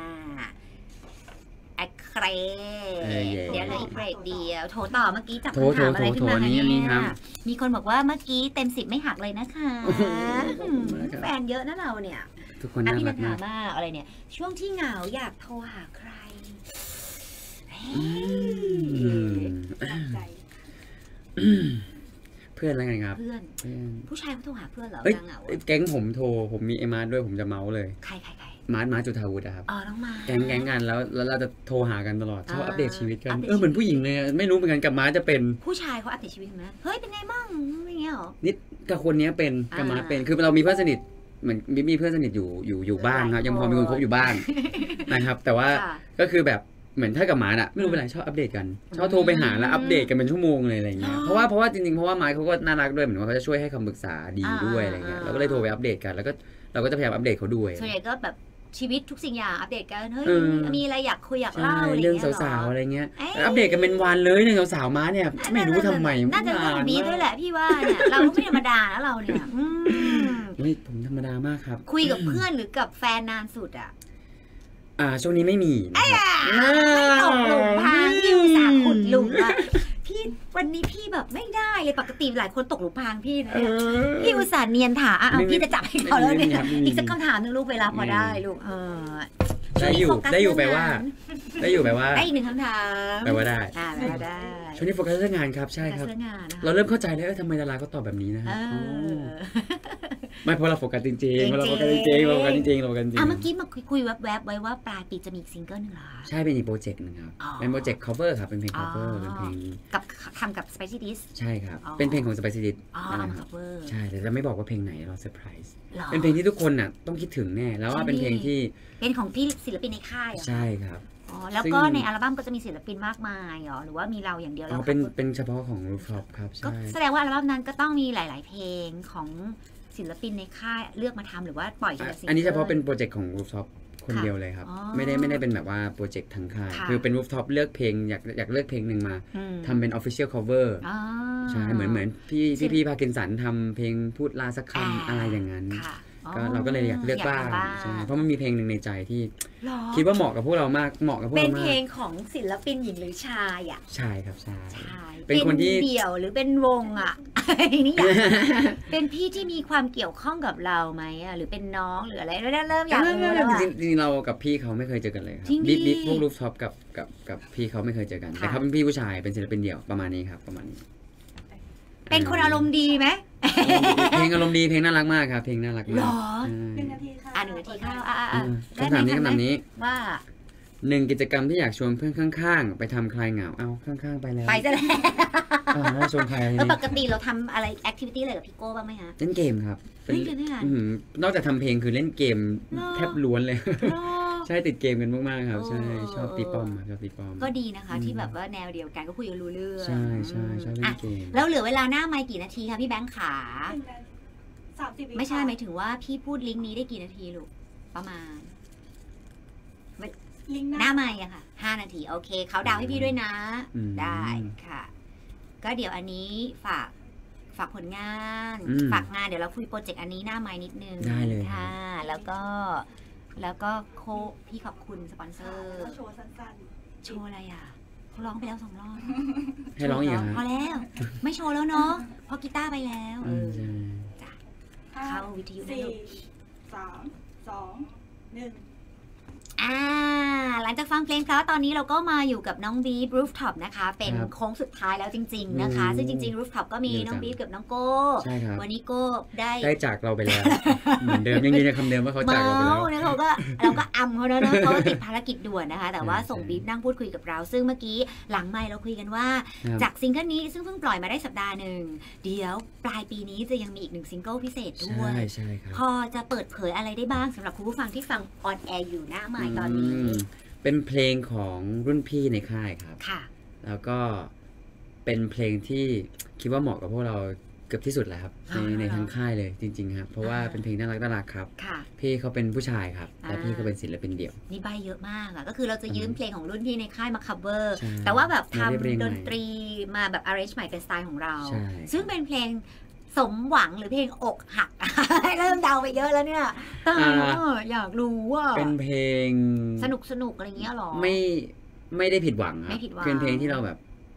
เครเดี๋ยวเลยอีกเบรกเดียวโทรต่อเมื่อกี้จับคำถามอะไรขึ้นมาเนี่ยมีคนบอกว่าเมื่อกี้เต็ม10ไม่หักเลยนะคะแฟนเยอะนะเราเนี่ยทุกคนน่ารักมากอะไรเนี่ยช่วงที่เหงาอยากโทรหาใครเพื่อนอะไรกันครับเพื่อนผู้ชายเขาโทรหาเพื่อนเหรอเหงาแก๊งผมมีไอ้มาร์ทด้วยผมจะเมาส์เลยใครมาร์ทจุฑาวุฒิครับน้องมาแก๊งกันแล้วเราจะโทรหากันตลอดชอบอัปเดตชีวิตกันเหมือนผู้หญิงเลยไม่รู้เหมือนกันกับมาร์ทจะเป็นผู้ชายเขาอัปเดตชีวิตไหมเฮ้ยเป็นไงบ้างอะไรเงี้ยหรอนิดกับคนนี้เป็นกับมาร์ทเป็นคือเรามีเพื่อนสนิทเหมือนมีเพื่อนสนิทอยู่บ้านครับยังพอมีคนคบอยู่บ้านนะครับแต่ว่าก็คือแบบเหมือนถ้ากับมาร์ทไม่รู้เป็นไรชอบอัปเดตกันชอบโทรไปหาแล้วอัปเดตกันเป็นชั่วโมงเลยอะไรเงี้ยเพราะว่าจริงๆเพราะว่ามาร์ทเขาก็น่ารักด้วยเหมือนว่าเขาจะช่วยให้คำปรึกษาดีด้วยอะไรเงี้ยเราก็เลยโทรไปอัปเดตกันแล้วก็เราก็จะพยายามอัปเดตเขาด้วยส่วนใหญ่ก็แบบชีวิตทุกสิ่งอย่างอัปเดตกันเฮ้ยมีอะไรอยากคุยอยากเล่าเรื่องสาวๆอะไรเงี้ยอัปเดตกันเป็นวันเลยเรื่องสาวๆมาเนี่ยไม่รู้ทำไมน่าจะเรื่องนี้ด้วยแหละพี่ว่าเนี่ยเราไม่ธรรมดานะเราเนี่ยผมธรรมดามากครับคุยกับเพื่อนหรือกับแฟนนานสุดช่วงนี้ไม่มีไม่ตกหลุมพรางพี่อุตส่าห์ขุดหลุมอะพี่วันนี้พี่แบบไม่ได้เลยปกติหลายคนตกหลุมพรางพี่นะพี่อุตส่าห์เนียนถาพี่จะจับให้เขาแล้วเนี่ยอีกสักคำถามนึงลูกเวลาพอได้ลูกได้อยู่แปลว่าได้อีกหนึ่งคำถามแปลว่าได้ได้ช่วงนี้โฟกัสเรื่องงานครับใช่ครับเราเริ่มเข้าใจแล้วทำไมดาราก็ตอบแบบนี้นะไม่เพราะเราโฟกัสจริงๆเราโฟกัสจริงๆเมื่อกี้มาคุยแวบๆไว้ว่าปลายปีจะมีซิงเกิลนึงเหรอใช่เป็นอีกโปรเจกต์นึงครับเป็นโปรเจกต์ cover ครับเป็นเพลง cover เป็นเพลงกับทำกับ Spicy Dish ใช่ครับเป็นเพลงของ Spicy Dish ใช่แต่จะไม่บอกว่าเพลงไหนเราเซอร์ไพรส์เป็นเพลงที่ทุกคนน่ะต้องคิดถึงแน่แล้วว่าเป็นเพลงที่เป็นของพี่ศิลปินในค่ายใช่ครับแล้วก็ในอัลบั้มก็จะมีศิลปินมากมายหรือว่ามีเราอย่างเดียวแล้วเป็นเฉพาะของ Rooftop ครับใช่แสดงว่าอัลบั้มนั้นก็ต้องมีหลายๆเพลงของศิลปินในค่ายเลือกมาทำหรือว่าปล่อยทีละซิงเกิลอันนี้เฉพาะเป็นโปรเจกต์ของ Rooftop คนเดียวเลยครับไม่ได้เป็นแบบว่าโปรเจกต์ทางค่ายคือเป็น Rooftop เลือกเพลงอยากเลือกเพลงหนึ่งมาทำเป็น Official Cover ใช่เหมือนพี่พากินสันทำเพลงพูดลาสักคำอะไรอย่างนั้นก็เราก็เลยอยากเลือกบ้างใช่เพราะมันมีเพลงหนึ่งในใจที่คิดว่าเหมาะกับพวกเรามากเหมาะกับพวกเรามากเป็นเพลงของศิลปินหญิงหรือชายใช่ครับใช่เป็นคนที่เดี่ยวหรือเป็นวงนี่เป็นพี่ที่มีความเกี่ยวข้องกับเราไหมหรือเป็นน้องหรืออะไรเริ่มอยากรู้แล้วจริงๆเรากับพี่เขาไม่เคยเจอกันเลยครับบิ๊กพวกรูฟท็อปกับพี่เขาไม่เคยเจอกันแต่เขาเป็นพี่ผู้ชายเป็นศิลปินเดี่ยวประมาณนี้ครับประมาณนี้เป็นคนอารมณ์ดีไหมเพลงอารมณ์ดีเพลงน่ารักมากครับเพลงน่ารักมาก 1 นาทีค่ะ1 นาทีค่ะคำถามนี้ว่า 1 กิจกรรมที่อยากชวนเพื่อนข้างๆไปทำคลายเหงาข้างๆไปแล้วไปซะแล้วชวนใครแล้วปกติเราทำอะไรแอคทิวิตี้อะไรกับพี่โก้บ้างไหมคะเล่นเกมครับนอกจากทำเพลงคือเล่นเกมแทบล้วนเลยใช่ติดเกมกันมากๆครับใช่ชอบตีป้อมครับตีป้อมก็ดีนะคะที่แบบว่าแนวเดียวกันก็คุยกันรู้เรื่องใช่ชอบเล่นเกมแล้วเหลือเวลาหน้าไมค์กี่นาทีคะพี่แบงค์ขาไม่ใช่หมายถึงว่าพี่พูดลิงก์นี้ได้กี่นาทีลูกประมาณหน้าไมค์อะค่ะ5 นาทีโอเคเขาดาวให้พี่ด้วยนะได้ค่ะก็เดี๋ยวอันนี้ฝากผลงานฝากงานเดี๋ยวเราคุยโปรเจกต์อันนี้หน้าไมค์นิดนึงได้เลยค่ะแล้วก็พี่ขอบคุณสปอนเซอร์โชว์สั้นๆโชว์อะไรอ่ะเขาร้องไปแล้ว2 รอบให้ร้องอีกพอแล้วไม่โชว์แล้วเนาะพอกีตาร์ไปแล้วจ้ะเข้าวิทยุได้ลูก 4 3 2 1 หลังจากฟังเพลงเพราะตอนนี้เราก็มาอยู่กับน้องบีฟ Rooftop นะคะเป็นโค้งสุดท้ายแล้วจริงๆนะคะซึ่งจริงๆ Rooftop ก็มีน้องบีฟกับน้องโก้วันนี้โก้ได้จากเราไปแล้วเหมือนเดิมยังยืนยันคำเดิมว่าเขาจากเราไปแล้วเราก็อำเขาแล้วนะเขาติดภารกิจด่วนนะคะแต่ว่าส่งบีฟนั่งพูดคุยกับเราซึ่งเมื่อกี้หลังไมค์เราคุยกันว่าจากซิงเกิลนี้ซึ่งเพิ่งปล่อยมาได้สัปดาห์นึงเดี๋ยวปลายปีนี้จะยังมีอีก1ซิงเกิลพิเศษด้วยพอจะเปิดเผยอะไรได้บ้างสำหรับคุณผู้ฟังที่ฟังออนแอร์อยู่หน้าไมค์ตอนนี้เป็นเพลงของรุ่นพี่ในค่ายครับแล้วก็เป็นเพลงที่คิดว่าเหมาะกับพวกเราเกือบที่สุดแล้วครับในทั้งค่ายเลยจริงๆครับเพราะว่าเป็นเพลงน่ารักครับพี่เขาเป็นผู้ชายครับและพี่ก็เป็นศิลปินเดี่ยวนี่ใบเยอะมากอ่ะก็คือเราจะยืมเพลงของรุ่นพี่ในค่ายมา cover แต่ว่าแบบทำดนตรีมาแบบ arrange ใหม่เป็นสไตล์ของเราซึ่งเป็นเพลงสมหวังหรือเพลงอกหักเริ่มเดาไปเยอะแล้วเนี่ยอยากรู้ว่าเป็นเพลงสนุกอะไรเงี้ยหรอไม่ได้ผิดหวังครับเป็นเพลงที่เราแบบ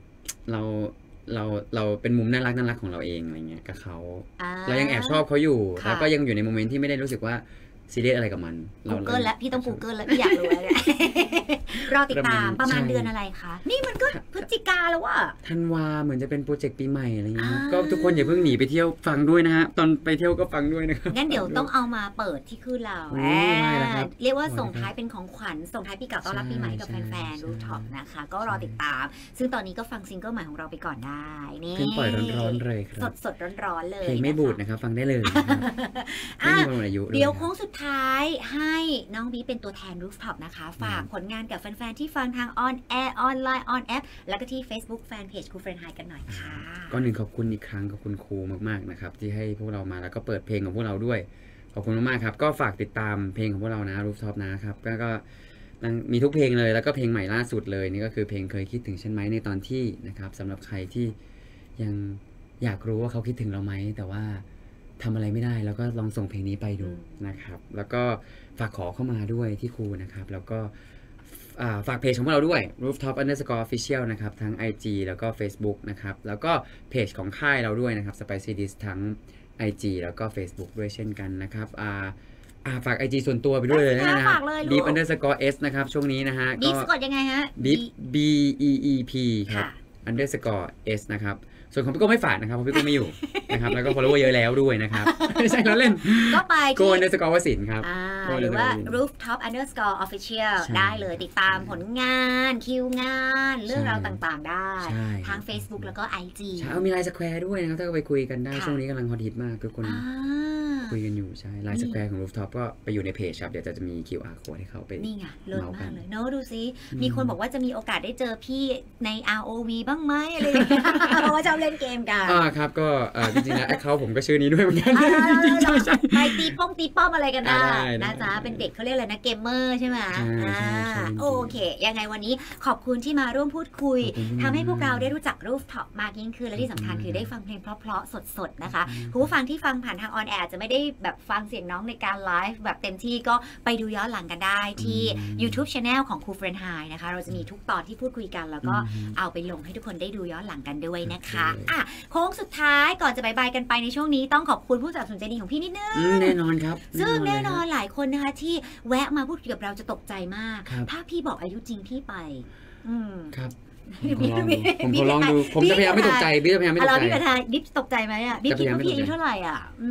เราเป็นมุมน่ารักของเราเองอะไรเงี้ยกับเขาเรายังแอบชอบเขาอยู่แล้วก็ยังอยู่ในโมเมนต์ที่ไม่ได้รู้สึกว่าซีเรียสอะไรกับมัน Google แล้วพี่ต้อง Google แล้วพี่อยากรู้เลยรอติดตามประมาณเดือนอะไรคะนี่มันก็พฤศจิกาแล้วว่ะธันวาเหมือนจะเป็นโปรเจกต์ปีใหม่อะไรเงี้ยก็ทุกคนอย่าเพิ่งหนีไปเที่ยวฟังด้วยนะฮะตอนไปเที่ยวก็ฟังด้วยนะครับงั้นเดี๋ยวต้องเอามาเปิดที่คืนเราเรียกว่าส่งท้ายเป็นของขวัญส่งท้ายปีเก่าต้อนรับปีใหม่กับแฟนๆRooftopนะคะก็รอติดตามซึ่งตอนนี้ก็ฟังซิงเกิลใหม่ของเราไปก่อนได้นี่เพิ่งปล่อยร้อนๆเลยครับสดร้อนๆเลยเพลงไม่บูดนะครับฟังได้เลยไม่มีวันอายุเดี๋ยวโค้งสุดท้ายให้น้องบีเป็นตัวแทน Rooftop นะคะฝากผลงานกับแฟนๆที่ฟังทางออนแอร์ออนไลน์ออนแอปแล้วก็ที่ Facebook Fanpage ครูเฟรนไฮกันหน่อยค่ะก่อนหนึ่งขอบคุณอีกครั้งขอบคุณครูมากๆนะครับที่ให้พวกเรามาแล้วก็เปิดเพลงของพวกเราด้วยขอบคุณมากๆครับก็ฝากติดตามเพลงของพวกเรานะ Rooftop นะครับก็มีทุกเพลงเลยแล้วก็เพลงใหม่ล่าสุดเลยนี่ก็คือเพลงเคยคิดถึงฉันไหมในตอนที่นะครับสำหรับใครที่ยังอยากรู้ว่าเขาคิดถึงเราไหมแต่ว่าทำอะไรไม่ได้แล้วก็ลองส่งเพลงนี้ไปดูนะครับแล้วก็ฝากขอเข้ามาด้วยที่ครูนะครับแล้วก็ฝากเพจของเราด้วย rooftop_official นะครับทั้ง IG แล้วก็ Facebook นะครับแล้วก็เพจของค่ายเราด้วยนะครับ Spicy Dish ทั้ง IG แล้วก็ Facebook ด้วยเช่นกันนะครับฝาก IG ส่วนตัวไปด้วยเลยนะครับ deep_s นะครับช่วงนี้นะฮะก็ deep สะกดยังไงฮะ deep beep ครับ _s นะครับส่วนของพี่โก้ไม่ฝากนะครับเพราะพี่โก้ไม่อยู่นะครับแล้วก็ follower เยอะแล้วด้วยนะครับไม่ใช่เราเล่นก็ไปที่ วสินครับหรือว่า rooftop_official ได้เลยติดตามผลงานคิวงานเรื่องราวต่างๆได้ทาง Facebook แล้วก็ IG ใช่มีไลน์สแควร์ด้วยนะครับถ้าไปคุยกันได้ช่วงนี้กำลังฮอตฮิตมากทุกคนคุยกันอยู่ใช่ไลน์สแควร์ของ Rooftop ก็ไปอยู่ในเพจครับเดี๋ยวจะมี QR code ให้เขาไปนี่ไงเลิศมากเลยเนอะดูซิมีคนบอกว่าจะมีโอกาสได้เจอพี่ใน ROV บ้างไหมอะไรอย่างเงี้ยเพราะว่าชอบเล่นเกมกันครับก็จริงๆแล้วเขาผมก็ชื่อนี้ด้วยเหมือนกันจริงๆใช่ไปตีป้อมอะไรกันได้นะจ๊ะเป็นเด็กเขาเรียกอะไรนะเกมเมอร์ใช่ไหมโอเคยังไงวันนี้ขอบคุณที่มาร่วมพูดคุยทำให้พวกเราได้รู้จัก Rooftop มากยิ่งขึ้นและที่สำคัญคือได้ฟังเพลงเพราะๆสดๆนะคะผู้ฟังที่ฟังผ่านทางออนแอร์จะไม่ได้แบบฟังเสียงน้องในการไลฟ์แบบเต็มที่ก็ไปดูย้อนหลังกันได้ที่ YouTube Channel ของครูเฟรนไฮนะคะเราจะมีทุกตอนที่พูดคุยกันแล้วก็เอาไปลงให้ทุกคนได้ดูย้อนหลังกันด้วยนะคะโค้งสุดท้ายก่อนจะบายบายกันไปในช่วงนี้ต้องขอบคุณผู้สนับสนุนใจดีของพี่นิดนึงแน่นอนครับซึ่งแน่นอนหลายคนนะคะที่แวะมาพูดกับเราจะตกใจมากถ้าพี่บอกอายุจริงพี่ไปครับผมลองดูผมจะพยายามไม่ตกใจบิ๊กจะพยายามไม่ตกใจเราพี่ประธานบิ๊กตกใจไหมบิ๊กคิดว่าพี่อายุเท่าไหร่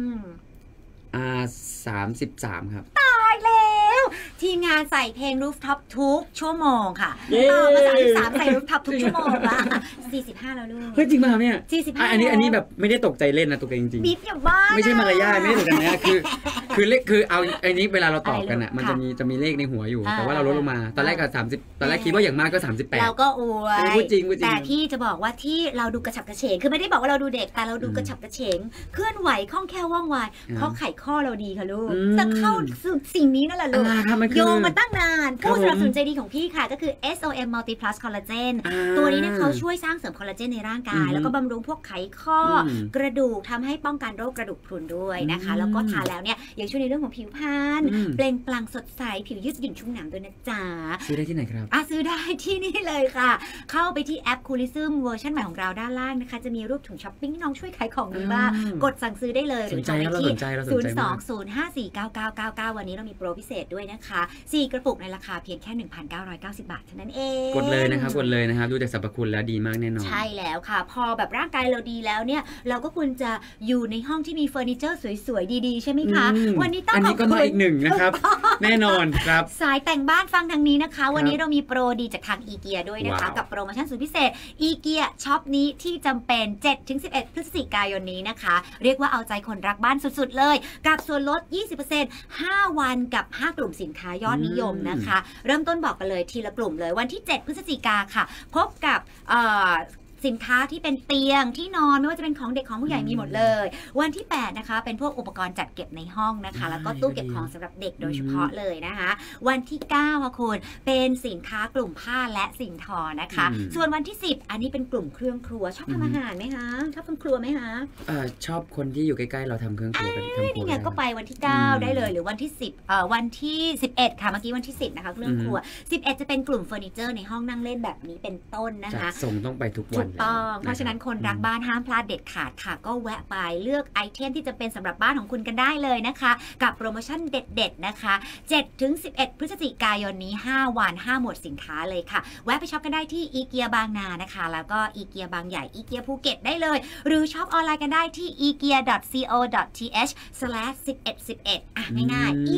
33ครับตายแล้วทีมงานใส่เพลง Rooftop ทุกชั่วโมงค่ะต่อมา33ใส่ Rooftop ทุกชั่วโมงละ45แล้วลูกเฮ้ยจริงป่ะเนี่ย45อันนี้แบบไม่ได้ตกใจเล่นนะตัวเองจริงบิ๊กอย่าบ้าไม่ใช่มารยาทไม่ได้ตกใจนะคือเอาไอ้นี้เวลาเราตอบกันอ่ะมันจะมีเลขในหัวอยู่แต่ว่าเราลดลงมาตอนแรกก็30ตอนแรกคิดว่าอย่างมากก็38 เราก็อวยพูดจริงแต่พี่จะบอกว่าที่เราดูกระฉับกระเฉงคือไม่ได้บอกว่าเราดูเด็กแต่เราดูกระฉับกระเฉงเคลื่อนไหวคล่องแคล่วว่องไวเพราะไขข้อเราดีค่ะลูกจะเข้าสิ่งนี้นั่นแหละลูกมันโยงมาตั้งนานผู้สนับสนุนใจดีของพี่ค่ะก็คือ SOM Multi Plus Collagen ตัวนี้เนี่ยเขาช่วยสร้างเสริมคอลลาเจนในร่างกายแล้วก็บำรุงพวกไขข้อกระดูกทำให้ป้องกันโรคกระดูกพรุนด้วยนะคะแล้วก็ทานแล้วเนี่ยยังช่วยในเรื่องของผิวพรรณเปล่งปลั่งสดใสผิวยืดหยุ่นชุ่มหน้ำด้วยนะจ๊ะซื้อได้ที่ไหนครับซื้อได้ที่นี่เลยค่ะเข้าไปที่แอป Coolysm เวอร์ชันใหม่ของเราด้านล่างนะคะจะมีรูปถุงช้อปปิ้งน้องช่วยขายของดีมากกดสั่งซื้อได้เลยหรือโทรไปที่020549999วันนี้เรามีโปรพิเศษด้วยนะคะ4กระปุกในราคาเพียงแค่ 1,990 บาทเท่านั้นเองกดเลยนะครับกดเลยนะครับดูจากสรรพคุณแล้วดีมากแน่นอนใช่แล้วค่ะพอแบบร่างกายเราดีแล้วเนี่ยเราก็ควรจะอยู่ในห้องที่มีเฟอร์นิเจอร์สวยๆดีๆใช่ไหมคะวันนี้ต้องขอบคุณอันนี้ก็มาอีกหนึ่งนะครับแน่นอนครับสายแต่งบ้านฟังทางนี้นะคะวันนี้เรามีโปรดีจากทางอีเกียด้วยนะคะกับโปรโมชั่นสุดพิเศษอีเกียช็อปนี้ที่จำเป็น 7-11 พฤศจิกายนนี้นะคะเรียกว่าเอาใจคนรักบ้านสุดๆเลยกับส่วนลด 20% 5 วันกับ5กลุ่มสินค้ายอดนิยมนะคะเริ่มต้นบอกกันเลยทีละกลุ่มเลยวันที่7พฤศจิกาค่ะพบกับสินค้าที่เป็นเตียงที่นอนไม่ว่าจะเป็นของเด็กของผู้ใหญ่มีหมดเลยวันที่8นะคะเป็นพวกอุปกรณ์จัดเก็บในห้องนะคะแล้วก็ตู้เก็บของสำหรับเด็กโดยเฉพาะเลยนะคะวันที่9ค่ะคุณเป็นสินค้ากลุ่มผ้าและสิ่งทอนะคะส่วนวันที่10อันนี้เป็นกลุ่มเครื่องครัวชอบทำอาหารไหมคะชอบทำครัวไหมคะชอบคนที่อยู่ใกล้ๆเราทำเครื่องครัวกันทำครัวนี่ไงก็ไปวันที่9ได้เลยหรือวันที่10วันที่11ค่ะเมื่อกี้วันที่10นะคะเครื่องครัว11จะเป็นกลุ่มเฟอร์นิเจอร์ในห้องนั่งเล่นแบบนี้เป็นต้นนะคะส่งต้องไปทุกวันต้องเพราะฉะนั้นคนรักบ้านห้ามพลาดเด็ดขาดค่ะก็แวะไปเลือกไอเทมที่จะเป็นสำหรับบ้านของคุณกันได้เลยนะคะกับโปรโมชั่นเด็ดๆนะคะ 7-11 พฤศจิกายนนี้5วัน5หมวดสินค้าเลยค่ะแวะไปช็อปกันได้ที่อีเกียบางนานะคะแล้วก็อีเกียบางใหญ่อีเกียภูเก็ตได้เลยหรือช็อปออนไลน์กันได้ที่ ikea.co.th/1111 ง่ายๆ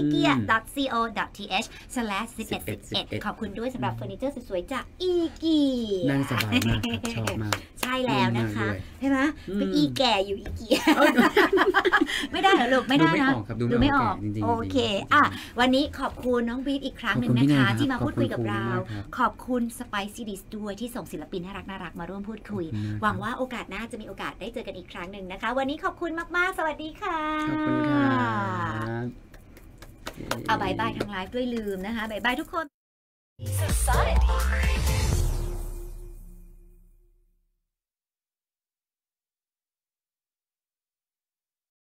ikea.co.th/1111 ขอบคุณด้วยสำหรับเฟอร์นิเจอร์สวยๆจากอีเกียนั่งสบายมากชอบมากใช่แล้วนะคะใช่ไหมเป็นอีแก่อยู่อีเกียไม่ได้เหรอลูกไม่ได้นะดูไม่ออกโอเควันนี้ขอบคุณน้องบีฟอีกครั้งหนึ่งนะคะที่มาพูดคุยกับเราขอบคุณ Spicy Dish ด้วยที่ส่งศิลปินน่ารักมาร่วมพูดคุยหวังว่าโอกาสหน้าจะมีโอกาสได้เจอกันอีกครั้งหนึ่งนะคะวันนี้ขอบคุณมากๆสวัสดีค่ะขอบคุณค่ะบายบายทางไลฟ์ด้วยลืมนะคะบายบายทุกคน